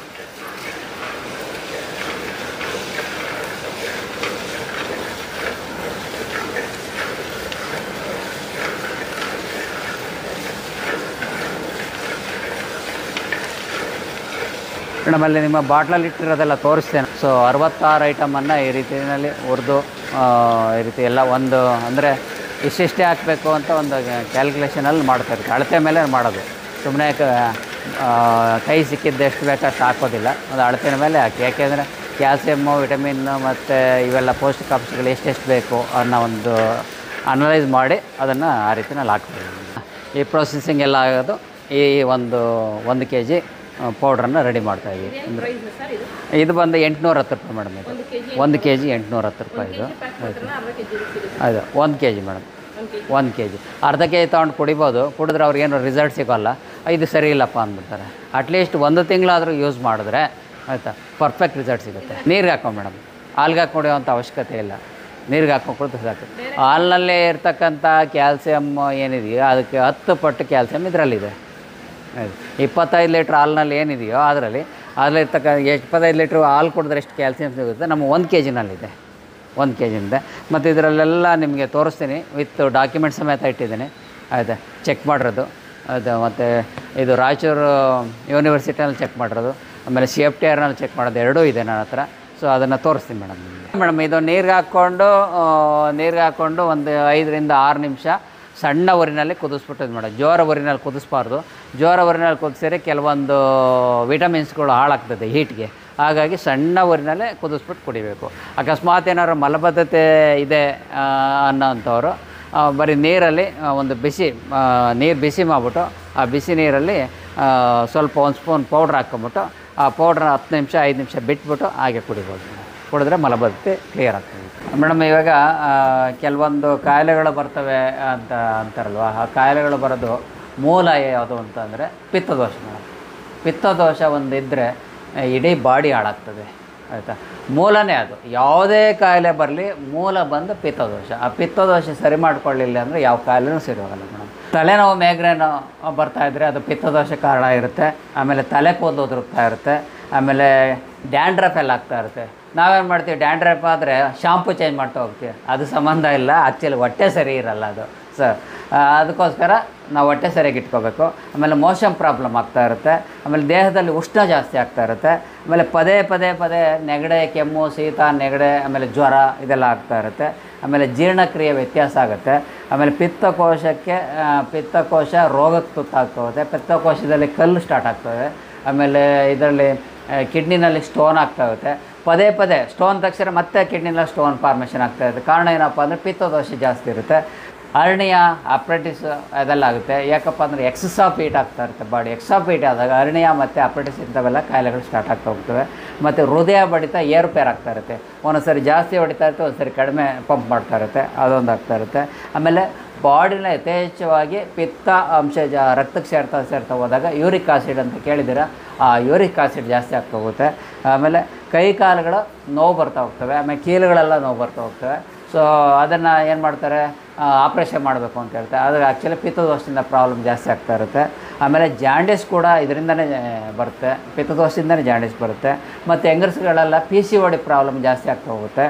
ನಮ್ಮಲ್ಲಿ ನಿಮ್ಮ ಬಾಟ್ಲಲ್ಲಿ ಇಟ್ಟಿರೋದೆಲ್ಲ ತೋರಿಸ್ತೇನೆ. ಸೊ ಅರವತ್ತಾರು ಐಟಮನ್ನು ಈ ರೀತಿಯಲ್ಲಿ ಹುರಿದು ಈ ರೀತಿ ಎಲ್ಲ ಒಂದು ಅಂದರೆ ಇಷ್ಟಿಷ್ಟೇ ಹಾಕಬೇಕು ಅಂತ ಒಂದು ಕ್ಯಾಲ್ಕುಲೇಷನಲ್ಲಿ ಮಾಡ್ತಾಯಿರ್ತೀವಿ. ಅಳತೆ ಮೇಲೆ ಮಾಡೋದು, ಸುಮ್ಮನೆ ಕೈ ಸಿಕ್ಕಿದ್ದು ಎಷ್ಟು ಬೇಕು ಅಷ್ಟು ಹಾಕೋದಿಲ್ಲ, ಒಂದು ಅಳತೆಯ ಮೇಲೆ ಹಾಕಿ. ಯಾಕೆಂದರೆ ಕ್ಯಾಲ್ಸಿಯಮ್ಮು, ವಿಟಮಿನ್ನು ಮತ್ತು ಇವೆಲ್ಲ ಪೌಷ್ಟಿಕಾಂಶಗಳು ಎಷ್ಟೆಷ್ಟು ಬೇಕು ಅನ್ನೋ ಒಂದು ಅನಲೈಸ್ ಮಾಡಿ ಅದನ್ನು ಆ ರೀತಿಯಲ್ಲಿ ಹಾಕ್ತೀವಿ. ಈ ಪ್ರೊಸೆಸಿಂಗ್ ಎಲ್ಲ ಆಗೋದು ಈ ಒಂದು ಒಂದು ಕೆ ಜಿ ಪೌಡ್ರನ್ನು ರೆಡಿ ಮಾಡ್ತಾಯಿದ್ದೀವಿ. ಇದು ಬಂದು ಎಂಟುನೂರ ಹತ್ತು ರೂಪಾಯಿ ಮೇಡಮ್. ಇದು ಒಂದು ಕೆ ಜಿ ಎಂಟುನೂರ ಹತ್ತು ರೂಪಾಯಿ ಇದು. ಅದು ಒಂದು ಕೆ ಜಿ ಮೇಡಮ್, ಒಂದು ಕೆ ಜಿ ಅರ್ಧ ಕೆ ಜಿ ತೊಗೊಂಡು ಕುಡಿಬೋದು. ಕುಡಿದ್ರೆ ಅವ್ರಿಗೇನು ರಿಸಲ್ಟ್ ಸಿಗೋಲ್ಲ, ಇದು ಸರಿ ಇಲ್ಲಪ್ಪ ಅಂದ್ಬಿಡ್ತಾರೆ. ಅಟ್ಲೀಸ್ಟ್ ಒಂದು ತಿಂಗಳಾದರೂ ಯೂಸ್ ಮಾಡಿದ್ರೆ ಆಯಿತಾ ಪರ್ಫೆಕ್ಟ್ ರಿಸಲ್ಟ್ ಸಿಗುತ್ತೆ. ನೀರಿಗೆ ಹಾಕೋ ಮೇಡಮ್, ಹಾಲ್ಗೆ ಹಾಕಿ ಕುಡಿಯೋವಂಥ ಅವಶ್ಯಕತೆ ಇಲ್ಲ, ನೀರಿಗೆ ಹಾಕೊಂಡು ಕುಡಿದ್ರೆ ಸಾಕು. ಹಾಲಿನಲ್ಲೇ ಇರ್ತಕ್ಕಂಥ ಕ್ಯಾಲ್ಸಿಯಮ್ ಏನಿದೆಯೋ ಅದಕ್ಕೆ ಹತ್ತು ಪಟ್ಟು ಕ್ಯಾಲ್ಸಿಯಮ್ ಇದರಲ್ಲಿದೆ. ಇಪ್ಪತ್ತೈದು ಲೀಟ್ರ್ ಹಾಲಿನಲ್ಲಿ ಏನಿದೆಯೋ ಅದರಲ್ಲಿ ಅದರಲ್ಲಿರ್ತಕ್ಕ ಇಪ್ಪತ್ತೈದು ಲೀಟ್ರ್ ಹಾಲು ಕುಡಿದ್ರೆ ಎಷ್ಟು ಕ್ಯಾಲ್ಸಿಯಮ್ ಸಿಗುತ್ತೆ ನಮ್ಮ ಒಂದು ಕೆ ಜಿನಲ್ಲಿದೆ, ಒಂದು ಕೆ ಜಿನಿದೆ. ಮತ್ತು ಇದರಲ್ಲೆಲ್ಲ ನಿಮಗೆ ತೋರಿಸ್ತೀನಿ, ವಿತ್ ಡಾಕ್ಯುಮೆಂಟ್ ಸಮೇತ ಇಟ್ಟಿದ್ದೀನಿ ಆಯಿತಾ. ಚೆಕ್ ಮಾಡಿರೋದು ಅದು, ಮತ್ತು ಇದು ರಾಯಚೂರು ಯೂನಿವರ್ಸಿಟಿನಲ್ಲಿ ಚೆಕ್ ಮಾಡಿರೋದು, ಆಮೇಲೆ ಸಿ ಎಫ್ ಟಿ ಆರ್ನಲ್ಲಿ ಚೆಕ್ ಮಾಡೋದು ಎರಡೂ ಇದೆ ನನ್ನ ಹತ್ರ. ಸೊ ಅದನ್ನು ತೋರಿಸ್ತೀನಿ ಮೇಡಮ್. ಮೇಡಮ್ ಇದು ನೀರಿಗೆ ಹಾಕ್ಕೊಂಡು ನೀರಿಗೆ ಹಾಕ್ಕೊಂಡು ಒಂದು ಐದರಿಂದ ಆರು ನಿಮಿಷ ಸಣ್ಣ ಊರಿನಲ್ಲಿ ಕುದಿಸ್ಬಿಟ್ಟದ್ದು ಮೇಡಮ್. ಜೋರ ಊರಿನಲ್ಲಿ ಕುದಿಸ್ಬಾರ್ದು. ಜೋರ ಊರಿನಲ್ಲಿ ಕುದಿಸಿದ್ರೆ ಕೆಲವೊಂದು ವಿಟಮಿನ್ಸ್ಗಳು ಹಾಳಾಗ್ತದೆ ಹೀಟ್ಗೆ. ಹಾಗಾಗಿ ಸಣ್ಣ ಊರಿನಲ್ಲೇ ಕುದಿಸ್ಬಿಟ್ಟು ಕುಡಿಬೇಕು. ಅಕಸ್ಮಾತ್ ಏನಾದ್ರು ಮಲಬದ್ಧತೆ ಇದೆ ಅನ್ನೋಂಥವ್ರು ಬರೀ ನೀರಲ್ಲಿ ಒಂದು ಬಿಸಿ ನೀರು ಬಿಸಿ ಮಾಡಿಬಿಟ್ಟು ಆ ಬಿಸಿ ನೀರಲ್ಲಿ ಸ್ವಲ್ಪ ಒಂದು ಸ್ಪೂನ್ ಪೌಡ್ರ್ ಹಾಕ್ಕೊಂಬಿಟ್ಟು ಆ ಪೌಡ್ರನ್ನ ಹತ್ತು ನಿಮಿಷ ಐದು ನಿಮಿಷ ಬಿಟ್ಬಿಟ್ಟು ಹಾಗೆ ಕುಡಿಬೋದು. ಕುಡಿದ್ರೆ ಮಲಬದ್ಧತೆ ಕ್ಲಿಯರ್ ಆಗ್ತದೆ ಮೇಡಮ್. ಇವಾಗ ಕೆಲವೊಂದು ಕಾಯಿಲೆಗಳು ಬರ್ತವೆ ಅಂತ ಅಂತಾರಲ್ವ, ಆ ಕಾಯಿಲೆಗಳು ಬರೋದು ಮೂಲ ಯಾವುದು ಅಂತಂದರೆ ಪಿತ್ತದೋಷ ಮೇಡಮ್. ಪಿತ್ತದೋಷ ಒಂದು ಇದ್ದರೆ ಇಡೀ ಬಾಡಿ ಹಾಳಾಗ್ತದೆ ಆಯಿತಾ. ಮೂಲನೇ ಅದು. ಯಾವುದೇ ಕಾಯಿಲೆ ಬರಲಿ ಮೂಲ ಬಂದು ಪಿತ್ತದೋಷ. ಆ ಪಿತ್ತದೋಷ ಸರಿ ಮಾಡ್ಕೊಳ್ಳಿಲ್ಲ ಅಂದರೆ ಯಾವ ಕಾಯಿಲೆನೂ ಸರಿ ಹೋಗಲ್ಲ ಮೇಡಮ್. ತಲೆನೋವು ಮೈಗ್ರೇನು ಬರ್ತಾಯಿದ್ರೆ ಅದು ಪಿತ್ತದೋಷ ಕಾರಣ ಇರುತ್ತೆ. ಆಮೇಲೆ ತಲೆ ಕೂದಲು ಉದುರುತ್ತಾ ಇರುತ್ತೆ. ಆಮೇಲೆ ಡ್ಯಾಂಡ್ರಫ್ ಎಲ್ಲ ಆಗ್ತಾ ಇರುತ್ತೆ. ನಾವೇನು ಮಾಡ್ತೀವಿ, ಡ್ಯಾಂಡ್ರಫ್ ಆದರೆ ಶಾಂಪು ಚೇಂಜ್ ಮಾಡ್ತಾ ಹೋಗ್ತೀವಿ. ಅದು ಸಂಬಂಧ ಇಲ್ಲ, ಆ್ಯಕ್ಚುಲಿ ಹೊಟ್ಟೆ ಸರಿ ಇರಲ್ಲ ಅದು ಸರ್. ಅದಕ್ಕೋಸ್ಕರ ನಾವು ಹೊಟ್ಟೆ ಸರಿಯಾಗಿ ಇಟ್ಕೋಬೇಕು. ಆಮೇಲೆ ಮೋಷನ್ ಪ್ರಾಬ್ಲಮ್ ಆಗ್ತಾ ಇರುತ್ತೆ. ಆಮೇಲೆ ದೇಹದಲ್ಲಿ ಉಷ್ಣ ಜಾಸ್ತಿ ಆಗ್ತಾ ಇರುತ್ತೆ. ಆಮೇಲೆ ಪದೇ ಪದೇ ಪದೇ ನೆಗಡೆ, ಕೆಮ್ಮು, ಶೀತ, ನೆಗಡೆ, ಆಮೇಲೆ ಜ್ವರ ಇದೆಲ್ಲ ಆಗ್ತಾ ಇರುತ್ತೆ. ಆಮೇಲೆ ಜೀರ್ಣಕ್ರಿಯೆ ವ್ಯತ್ಯಾಸ ಆಗುತ್ತೆ. ಆಮೇಲೆ ಪಿತ್ತಕೋಶಕ್ಕೆ ಪಿತ್ತಕೋಶ ರೋಗಕ್ಕೆ ತುತ್ತಾಗ್ತಾ ಹೋಗುತ್ತೆ. ಪಿತ್ತಕೋಶದಲ್ಲಿ ಕಲ್ಲು ಸ್ಟಾರ್ಟ್ ಆಗ್ತದೆ. ಆಮೇಲೆ ಇದರಲ್ಲಿ ಕಿಡ್ನಿನಲ್ಲಿ ಸ್ಟೋನ್ ಆಗ್ತಾ ಹೋಗುತ್ತೆ. ಪದೇ ಪದೇ ಸ್ಟೋನ್ ತಕ್ಷಣ ಮತ್ತೆ ಕಿಡ್ನಿನಲ್ಲಿ ಸ್ಟೋನ್ ಫಾರ್ಮೇಷನ್ ಆಗ್ತಾ ಇರುತ್ತೆ. ಕಾರಣ ಏನಪ್ಪ ಅಂದರೆ ಪಿತ್ತದೋಷ ಜಾಸ್ತಿ ಇರುತ್ತೆ. ಅರ್ಣಿಯ ಅಪ್ರೆಟಿಸ್ ಅದೆಲ್ಲ ಆಗುತ್ತೆ. ಯಾಕಪ್ಪ ಅಂದರೆ ಎಕ್ಸಸ್ ಆಫ್ ಹೀಟ್ ಆಗ್ತಾ ಇರುತ್ತೆ ಬಾಡಿ. ಎಕ್ಸ್ ಆಫ್ ಹೀಟ್ ಆದಾಗ ಅರ್ಣಿಯ ಮತ್ತು ಅಪ್ರೆಟಿಸ್ ಇಂಥವೆಲ್ಲ ಕಾಯಿಲೆಗಳು ಸ್ಟಾರ್ಟ್ ಆಗ್ತಾ ಹೋಗ್ತವೆ. ಮತ್ತು ಹೃದಯ ಬಡಿತ ಏರುಪೇರು ಆಗ್ತಾ ಇರುತ್ತೆ. ಒಂದೊಂದು ಸರಿ ಜಾಸ್ತಿ ಹೊಡಿತಾ ಇರುತ್ತೆ, ಒಂದು ಸರಿ ಕಡಿಮೆ ಪಂಪ್ ಮಾಡ್ತಾ ಇರುತ್ತೆ, ಅದೊಂದು ಆಗ್ತಾ ಇರುತ್ತೆ. ಆಮೇಲೆ ಬಾಡಿನ ಯಥೇಚ್ಛವಾಗಿ ಪಿತ್ತ ಅಂಶ ಜಾ ರಕ್ತಕ್ಕೆ ಸೇರ್ತಾ ಸೇರ್ತಾ ಹೋದಾಗ ಯೂರಿಕ್ ಆಸಿಡ್ ಅಂತ ಕೇಳಿದ್ದೀರ, ಆ ಯೂರಿಕ್ ಆಸಿಡ್ ಜಾಸ್ತಿ ಆಗ್ತಾ ಹೋಗುತ್ತೆ. ಆಮೇಲೆ ಕೈ ಕಾಲುಗಳು ನೋವು ಬರ್ತಾ ಹೋಗ್ತವೆ. ಆಮೇಲೆ ಕೀಲುಗಳೆಲ್ಲ ನೋವು ಬರ್ತಾ ಹೋಗ್ತವೆ. ಸೊ ಅದನ್ನು ಏನು ಮಾಡ್ತಾರೆ, ಆಪ್ರೇಷನ್ ಮಾಡಬೇಕು ಅಂತ ಹೇಳ್ತಾರೆ. ಆದರೆ ಆ್ಯಕ್ಚುಲಿ ಪಿತ್ತದೋಷದಿಂದ ಪ್ರಾಬ್ಲಮ್ ಜಾಸ್ತಿ ಆಗ್ತಾ ಇರುತ್ತೆ. ಆಮೇಲೆ ಜಾಂಡೀಸ್ ಕೂಡ ಇದರಿಂದನೇ ಬರುತ್ತೆ, ಪಿತ್ತದೋಷದಿಂದನೇ ಜಾಂಡೀಸ್ ಬರುತ್ತೆ. ಮತ್ತು ಹೆಂಗಸುಗಳೆಲ್ಲ P C O D problem ಜಾಸ್ತಿ ಆಗ್ತಾ ಹೋಗುತ್ತೆ.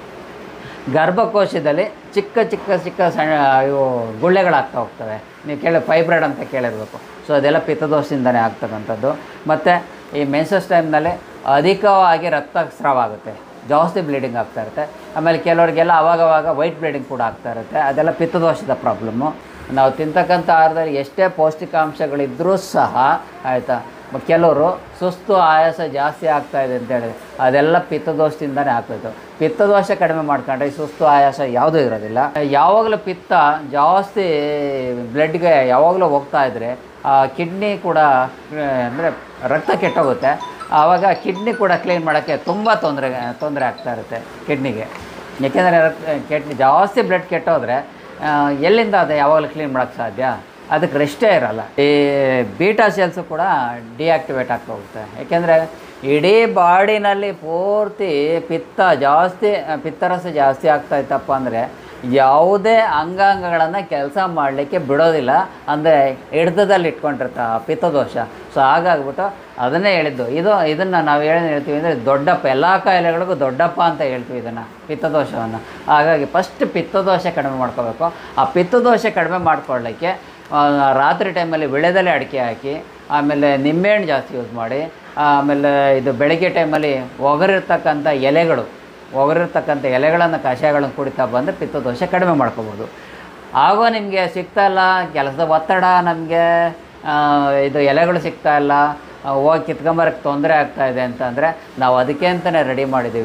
ಗರ್ಭಕೋಶದಲ್ಲಿ ಚಿಕ್ಕ ಚಿಕ್ಕ ಚಿಕ್ಕ ಸಣ್ಣ ಇವು ಗುಳ್ಳೆಗಳಾಗ್ತಾ ಹೋಗ್ತವೆ. ನೀವು ಕೇಳಿ ಫೈಬ್ರಾಯ್ಡ್ ಅಂತ ಕೇಳಿರಬೇಕು. ಸೊ ಅದೆಲ್ಲ ಪಿತ್ತದೋಷದಿಂದನೇ ಆಗ್ತಕ್ಕಂಥದ್ದು. ಮತ್ತು ಈ ಮೆನ್ಸಸ್ ಟೈಮ್ನಲ್ಲಿ ಅಧಿಕವಾಗಿ ರಕ್ತಸ್ರಾವ ಆಗುತ್ತೆ, ಜಾಸ್ತಿ ಬ್ಲೀಡಿಂಗ್ ಆಗ್ತಾ ಇರುತ್ತೆ. ಆಮೇಲೆ ಕೆಲವರಿಗೆಲ್ಲ ಆವಾಗವಾಗ ವೈಟ್ ಬ್ಲೀಡಿಂಗ್ ಕೂಡ ಆಗ್ತಾ ಇರುತ್ತೆ. ಅದೆಲ್ಲ ಪಿತ್ತದೋಷದ ಪ್ರಾಬ್ಲಮ್ಮು. ನಾವು ತಿಂತಕ್ಕಂಥ ಆಹಾರದಲ್ಲಿ ಎಷ್ಟೇ ಪೌಷ್ಟಿಕಾಂಶಗಳಿದ್ದರೂ ಸಹ ಆಯಿತಾ, ಕೆಲವರು ಸುಸ್ತು ಆಯಾಸ ಜಾಸ್ತಿ ಆಗ್ತಾಯಿದೆ ಅಂತೇಳಿ ಅದೆಲ್ಲ ಪಿತ್ತದೋಷದಿಂದನೇ ಆಗ್ತಾಯಿತ್ತು. ಪಿತ್ತದೋಷ ಕಡಿಮೆ ಮಾಡ್ಕೊಂಡ್ರೆ ಈ ಸುಸ್ತು ಆಯಾಸ ಯಾವುದೂ ಇರೋದಿಲ್ಲ. ಯಾವಾಗಲೂ ಪಿತ್ತ ಜಾಸ್ತಿ ಬ್ಲಡ್ಗೆ ಯಾವಾಗಲೂ ಹೋಗ್ತಾ ಇದ್ದರೆ ಕಿಡ್ನಿ ಕೂಡ ಅಂದರೆ ರಕ್ತ ಕೆಟ್ಟೋಗುತ್ತೆ. ಆವಾಗ ಕಿಡ್ನಿ ಕೂಡ ಕ್ಲೀನ್ ಮಾಡೋಕ್ಕೆ ತುಂಬ ತೊಂದರೆ ತೊಂದರೆ ಆಗ್ತಾ ಇರುತ್ತೆ ಕಿಡ್ನಿಗೆ. ಯಾಕೆಂದರೆ ರಕ್ತ ಕೆಟ್ಟ ಜಾಸ್ತಿ ಬ್ಲಡ್ ಕೆಟ್ಟೋದ್ರೆ ಎಲ್ಲಿಂದ ಅದು ಯಾವಾಗಲೂ ಕ್ಲೀನ್ ಮಾಡೋಕ್ಕೆ ಸಾಧ್ಯ? ಅದಕ್ಕೆ ರೆಸ್ಟೇ ಇರೋಲ್ಲ. ಈ ಬೀಟಾ ಸೆಲ್ಸು ಕೂಡ ಡಿಆಕ್ಟಿವೇಟ್ ಆಗ್ತಾ ಹೋಗುತ್ತೆ. ಯಾಕೆಂದರೆ ಇಡೀ ಬಾಡಿನಲ್ಲಿ ಪೂರ್ತಿ ಪಿತ್ತ ಜಾಸ್ತಿ ಪಿತ್ತರಸ ಜಾಸ್ತಿ ಆಗ್ತಾಯಿತ್ತಪ್ಪ ಅಂದರೆ ಯಾವುದೇ ಅಂಗಾಂಗಗಳನ್ನು ಕೆಲಸ ಮಾಡಲಿಕ್ಕೆ ಬಿಡೋದಿಲ್ಲ. ಅಂದರೆ ಹಿಡ್ತದಲ್ಲಿ ಇಟ್ಕೊಂಡಿರ್ತ ಪಿತ್ತದೋಷ. ಸೊ ಹಾಗಾಗ್ಬಿಟ್ಟು ಅದನ್ನೇ ಹೇಳಿದ್ದು. ಇದು ಇದನ್ನು ನಾವು ಏನು ಹೇಳ್ತೀವಿ ಅಂದರೆ ದೊಡ್ಡಪ್ಪ, ಎಲ್ಲ ಕಾಯಿಲೆಗಳಿಗೂ ದೊಡ್ಡಪ್ಪ ಅಂತ ಹೇಳ್ತೀವಿ ಇದನ್ನು, ಪಿತ್ತದೋಷವನ್ನು. ಹಾಗಾಗಿ ಫಸ್ಟ್ ಪಿತ್ತದೋಷ ಕಡಿಮೆ ಮಾಡ್ಕೋಬೇಕು. ಆ ಪಿತ್ತದೋಷ ಕಡಿಮೆ ಮಾಡ್ಕೊಳ್ಳಿಕ್ಕೆ ರಾತ್ರಿ ಟೈಮಲ್ಲಿ ವಿಳೆದೆಲೆ ಅಡಿಕೆ ಹಾಕಿ, ಆಮೇಲೆ ನಿಂಬೆಹಣ್ಣು ಜಾಸ್ತಿ ಯೂಸ್ ಮಾಡಿ, ಆಮೇಲೆ ಇದು ಬೆಳಗ್ಗೆ ಟೈಮಲ್ಲಿ ಒಗರಿರ್ತಕ್ಕಂಥ ಎಲೆಗಳು ಒಗರಿರ್ತಕ್ಕಂಥ ಎಲೆಗಳನ್ನು ಕಷಾಯಗಳನ್ನು ಕುಡಿತಾ ಬಂದರೆ ಪಿತ್ತದೋಷ ಕಡಿಮೆ ಮಾಡ್ಕೋಬೋದು. ಆಗೋ ನಿಮಗೆ ಸಿಗ್ತಾಯಿಲ್ಲ, ಕೆಲಸದ ಒತ್ತಡ, ನಮಗೆ ಇದು ಎಲೆಗಳು ಸಿಗ್ತಾಯಿಲ್ಲ, ಹೋಗಿ ಕಿತ್ಕೊಂಬರಕ್ಕೆ ತೊಂದರೆ ಆಗ್ತಾಯಿದೆ ಅಂತಂದರೆ ನಾವು ಅದಕ್ಕೆ ಅಂತಲೇ ರೆಡಿ ಮಾಡಿದ್ದೀವಿ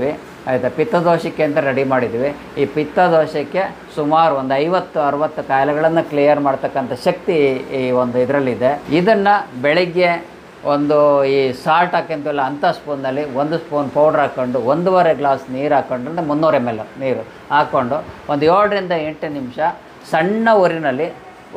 ಆಯಿತಾ. ಪಿತ್ತದೋಷಕ್ಕೆ ಅಂತ ರೆಡಿ ಮಾಡಿದ್ವಿ. ಈ ಪಿತ್ತದೋಷಕ್ಕೆ ಸುಮಾರು ಒಂದು ಐವತ್ತು ಅರವತ್ತು ಕಾಯಿಲೆಗಳನ್ನು ಕ್ಲಿಯರ್ ಮಾಡ್ತಕ್ಕಂಥ ಶಕ್ತಿ ಈ ಒಂದು ಇದರಲ್ಲಿದೆ. ಇದನ್ನು ಬೆಳಗ್ಗೆ ಒಂದು ಈ ಸಾಲ್ಟ್ ಹಾಕ್ಯಂತಲ್ಲ ಅಂಥ ಸ್ಪೂನಲ್ಲಿ ಒಂದು ಸ್ಪೂನ್ ಪೌಡ್ರ್ ಹಾಕ್ಕೊಂಡು ಒಂದೂವರೆ ಗ್ಲಾಸ್ ನೀರು ಹಾಕ್ಕೊಂಡು ಅಂದರೆ ಮುನ್ನೂರು ಎಮ್ ಎಲ್ ನೀರು ಹಾಕ್ಕೊಂಡು ಒಂದು ಏಳರಿಂದ ಎಂಟು ನಿಮಿಷ ಸಣ್ಣ ಊರಿನಲ್ಲಿ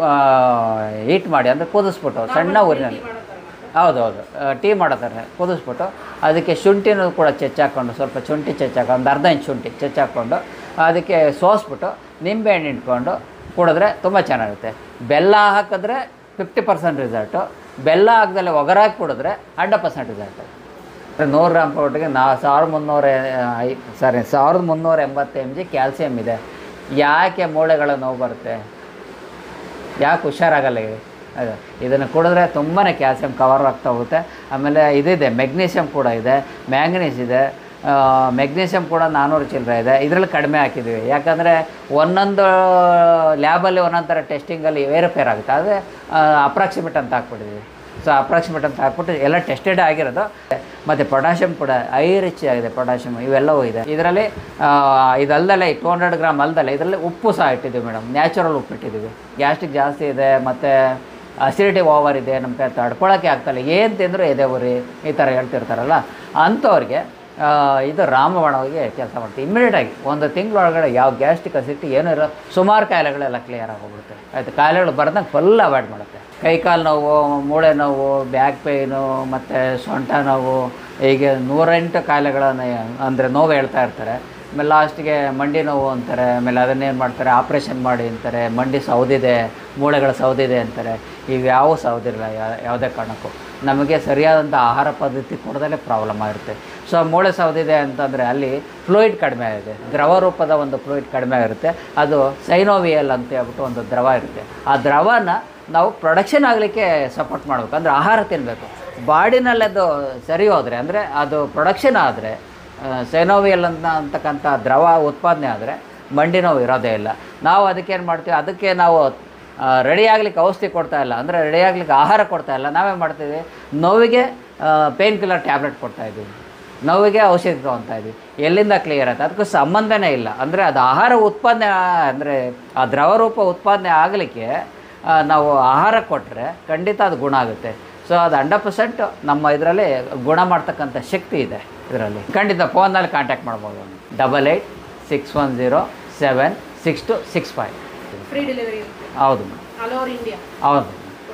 ಹೀಟ್ ಮಾಡಿ, ಅಂದರೆ ಕುದಿಸ್ಬಿಟ್ಟು ಸಣ್ಣ ಊರಿನಲ್ಲಿ, ಹೌದೌದು ಟೀ ಮಾಡೋತಾರೆ, ಕುದಿಸ್ಬಿಟ್ಟು ಅದಕ್ಕೆ ಶುಂಠಿನೂ ಕೂಡ ಚೆಚ್ಚಾಕ್ಕೊಂಡು, ಸ್ವಲ್ಪ ಶುಂಠಿ ಚೆಚ್ಚಾಕೊಂಡು ಒಂದು ಅರ್ಧ ಇಂಚ್ ಶುಂಠಿ ಚೆಚ್ಚಾಕ್ಕೊಂಡು ಅದಕ್ಕೆ ಸೋಸ್ಬಿಟ್ಟು ನಿಂಬೆಹಣ್ಣು ಇಟ್ಕೊಂಡು ಕುಡಿದ್ರೆ ತುಂಬ ಚೆನ್ನಾಗಿರುತ್ತೆ. ಬೆಲ್ಲ ಹಾಕಿದ್ರೆ ಫಿಫ್ಟಿ ಪರ್ಸೆಂಟ್ ರಿಸಲ್ಟು, ಬೆಲ್ಲ ಹಾಕ್ದಲ್ಲೇ ಒಗರಾಕಿ ಕುಡಿದ್ರೆ ಹಂಡ್ರೆಡ್ ಪರ್ಸೆಂಟ್ ರಿಸಲ್ಟು. ನೂರು ಗ್ರಾಮ್ ಪೌಡ್ರಿಗೆ ನಾ ಸಾವಿರದ ಮುನ್ನೂರ ಐ ಸಾರಿ ಸಾವಿರದ ಮುನ್ನೂರ ಎಂಬತ್ತು ಎಮ್ ಜಿ ಕ್ಯಾಲ್ಸಿಯಮ್ ಇದೆ. ಯಾಕೆ ಮೂಳೆಗಳ ನೋವು ಬರುತ್ತೆ, ಯಾಕೆ ಹುಷಾರಾಗಲ್ಲ ಹೇಳಿ? ಅದು ಇದನ್ನು ಕುಡಿದ್ರೆ ತುಂಬಾ ಕ್ಯಾಲ್ಸಿಯಂ ಕವರ್ ಆಗ್ತಾ ಹೋಗುತ್ತೆ. ಆಮೇಲೆ ಇದಿದೆ ಮೆಗ್ನೀಷಿಯಮ್ ಕೂಡ ಇದೆ, ಮ್ಯಾಂಗನೀಸ್ ಇದೆ, ಮೆಗ್ನೀಷಿಯಮ್ ಕೂಡ ನಾನ್ನೂರು ಚಿಲ್ಲರೆ ಇದೆ. ಇದರಲ್ಲಿ ಕಡಿಮೆ ಹಾಕಿದ್ದೀವಿ, ಯಾಕಂದರೆ ಒಂದೊಂದು ಲ್ಯಾಬಲ್ಲಿ ಒಂದೊಂದು ಥರ ಟೆಸ್ಟಿಂಗಲ್ಲಿ ಏರುಪೇರ್ ಆಗುತ್ತೆ, ಆದರೆ ಅಪ್ರಾಕ್ಸಿಮೇಟ್ ಅಂತ ಹಾಕ್ಬಿಟ್ಟಿದ್ದೀವಿ. ಸೊ ಅಪ್ರಾಕ್ಸಿಮೇಟ್ ಅಂತ ಹಾಕ್ಬಿಟ್ಟು ಎಲ್ಲ ಟೆಸ್ಟೆಡ್ ಆಗಿರೋದು. ಮತ್ತು ಪೊಟ್ಯಾಷಿಯಮ್ ಕೂಡ ಐ ರಿಚ್ ಆಗಿದೆ, ಪೊಟ್ಯಾಷಿಯಮ್ ಇವೆಲ್ಲವೂ ಇದೆ ಇದರಲ್ಲಿ. ಇದಲ್ದಲ್ಲೇ ಟೂ ಹಂಡ್ರೆಡ್ ಗ್ರಾಮ್ ಅಲ್ದಲ್ಲೇ ಇದರಲ್ಲಿ ಉಪ್ಪು ಸಹ ಇಟ್ಟಿದ್ದೀವಿ ಮೇಡಮ್, ನ್ಯಾಚುರಲ್ ಉಪ್ಪು ಇಟ್ಟಿದ್ದೀವಿ. ಗ್ಯಾಸ್ಟ್ರಿಕ್ ಜಾಸ್ತಿ ಇದೆ ಮತ್ತು ಅಸಿಡಿಟಿ ಓವರ್ ಇದೆ, ನಮ್ಮ ಕೈ ತಡ್ಕೊಳ್ಳೋಕ್ಕೆ ಆಗ್ತಾಯಿಲ್ಲ, ಏನು ತಿಂದರೂ ಎದೆ ಉರಿ ಈ ಥರ ಹೇಳ್ತಿರ್ತಾರಲ್ಲ ಅಂಥವ್ರಿಗೆ ಇದು ರಾಮಬಾಣವಾಗಿ ಕೆಲಸ ಮಾಡ್ತೀವಿ. ಇಮ್ಮಿಡಿಯೇಟಾಗಿ ಒಂದು ತಿಂಗಳೊಳಗಡೆ ಯಾವ ಗ್ಯಾಸ್ಟ್ರಿಕ್ ಅಸಿಡಿಟಿ ಏನೂ ಇರೋ ಸುಮಾರು ಕಾಯಿಲೆಗಳೆಲ್ಲ ಕ್ಲಿಯರ್ ಆಗೋಗ್ಬಿಡುತ್ತೆ. ಆಯಿತು, ಕಾಯಿಲೆಗಳು ಬರ್ದಂಗೆ ಫುಲ್ ಅವಾಯ್ಡ್ ಮಾಡುತ್ತೆ. ಕೈಕಾಲು ನೋವು, ಮೂಳೆ ನೋವು, ಬ್ಯಾಕ್ ಪೇಯ್ನು ಮತ್ತು ಸೊಂಟ ನೋವು, ಹೀಗೆ ನೂರೆಂಟು ಕಾಯಿಲೆಗಳನ್ನು ಅಂದರೆ ನೋವು ಹೇಳ್ತಾ ಇರ್ತಾರೆ. ಆಮೇಲೆ ಲಾಸ್ಟಿಗೆ ಮಂಡಿ ನೋವು ಅಂತಾರೆ, ಆಮೇಲೆ ಅದನ್ನೇನು ಮಾಡ್ತಾರೆ ಆಪ್ರೇಷನ್ ಮಾಡಿ ಅಂತಾರೆ, ಮಂಡಿ ಸೌದಿದೆ, ಮೂಳೆಗಳು ಸೌದಿದೆ ಅಂತಾರೆ. ಈಗ ಯಾವ ಸೌದಿಲ್ಲ ಯಾವುದೇ ಕಾರಣಕ್ಕೂ. ನಮಗೆ ಸರಿಯಾದಂಥ ಆಹಾರ ಪದ್ಧತಿ ಕೊಡೋದಲ್ಲೇ ಪ್ರಾಬ್ಲಮ್ ಆಗಿರುತ್ತೆ. ಸೊ ಮೂಳೆ ಸೌದಿದೆ ಅಂತಂದರೆ ಅಲ್ಲಿ ಫ್ಲೂಯಿಡ್ ಕಡಿಮೆ ಆಗಿದೆ, ದ್ರವ ರೂಪದ ಒಂದು ಫ್ಲೂಯಿಡ್ ಕಡಿಮೆ ಆಗಿರುತ್ತೆ. ಅದು ಸೈನೋವಿಯಲ್ ಅಂತ ಹೇಳ್ಬಿಟ್ಟು ಒಂದು ದ್ರವ ಇರುತ್ತೆ. ಆ ದ್ರವನ ನಾವು ಪ್ರೊಡಕ್ಷನ್ ಆಗಲಿಕ್ಕೆ ಸಪೋರ್ಟ್ ಮಾಡಬೇಕು, ಅಂದರೆ ಆಹಾರ ತಿನ್ನಬೇಕು. ಬಾಡಿನಲ್ಲದು ಸರಿ ಹೋದರೆ ಅಂದರೆ ಅದು ಪ್ರೊಡಕ್ಷನ್ ಆದರೆ ಸೈನೋವಿಯಲ್ ಅಂತ ಅಂತಕ್ಕಂಥ ದ್ರವ ಉತ್ಪಾದನೆ ಆದರೆ ಮಂಡಿ ನೋವು ಇರೋದೇ ಇಲ್ಲ. ನಾವು ಅದಕ್ಕೇನು ಮಾಡ್ತೀವಿ, ಅದಕ್ಕೆ ನಾವು ರೆಡಿ ಆಗ್ಲಿಕ್ಕೆ ಔಷಧಿ ಕೊಡ್ತಾ ಇಲ್ಲ, ಅಂದರೆ ರೆಡಿ ಆಗ್ಲಿಕ್ಕೆ ಆಹಾರ ಕೊಡ್ತಾ ಇಲ್ಲ. ನಾವೇನು ಮಾಡ್ತೀವಿ, ನೋವಿಗೆ ಪೇನ್ ಕಿಲ್ಲರ್ ಟ್ಯಾಬ್ಲೆಟ್ ಕೊಡ್ತಾಯಿದ್ದೀವಿ, ನೋವಿಗೆ ಔಷಧಿ ತೊಗೊತಾ ಇದ್ದೀವಿ. ಎಲ್ಲಿಂದ ಕ್ಲಿಯರ್ ಆಗುತ್ತೆ? ಅದಕ್ಕೂ ಸಂಬಂಧನೇ ಇಲ್ಲ. ಅಂದರೆ ಅದು ಆಹಾರ ಉತ್ಪಾದನೆ, ಅಂದರೆ ಆ ದ್ರವರೂಪ ಉತ್ಪಾದನೆ ಆಗಲಿಕ್ಕೆ ನಾವು ಆಹಾರ ಕೊಟ್ಟರೆ ಖಂಡಿತ ಅದು ಗುಣ ಆಗುತ್ತೆ. ಸೊ ಅದು ಹಂಡ್ರೆಡ್ ಪರ್ಸೆಂಟ್ ನಮ್ಮ ಇದರಲ್ಲಿ ಗುಣ ಮಾಡ್ತಕ್ಕಂಥ ಶಕ್ತಿ ಇದೆ ಇದರಲ್ಲಿ. ಖಂಡಿತ ಫೋನಲ್ಲಿ ಕಾಂಟ್ಯಾಕ್ಟ್ ಮಾಡ್ಬೋದು. Double eight six one zero seven six two six five. Free delivery? ಹೌದು ಆಲ್ ಓವರ್ ಇಂಡಿಯಾ. ಹೌದು,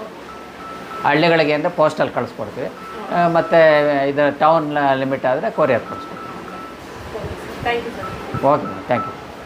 ಹಳ್ಳಿಗಳಿಗೆ ಅಂದರೆ ಪೋಸ್ಟಲ್ ಕಳಿಸ್ಕೊಡ್ತೀವಿ, ಮತ್ತು ಇದು ಟೌನ್ ಲಿಮಿಟ್ ಆದರೆ ಕೊರಿಯರ್ ಕಳಿಸ್ಕೊಡ್ತೀವಿ. Thank you sir. Okay, thank you.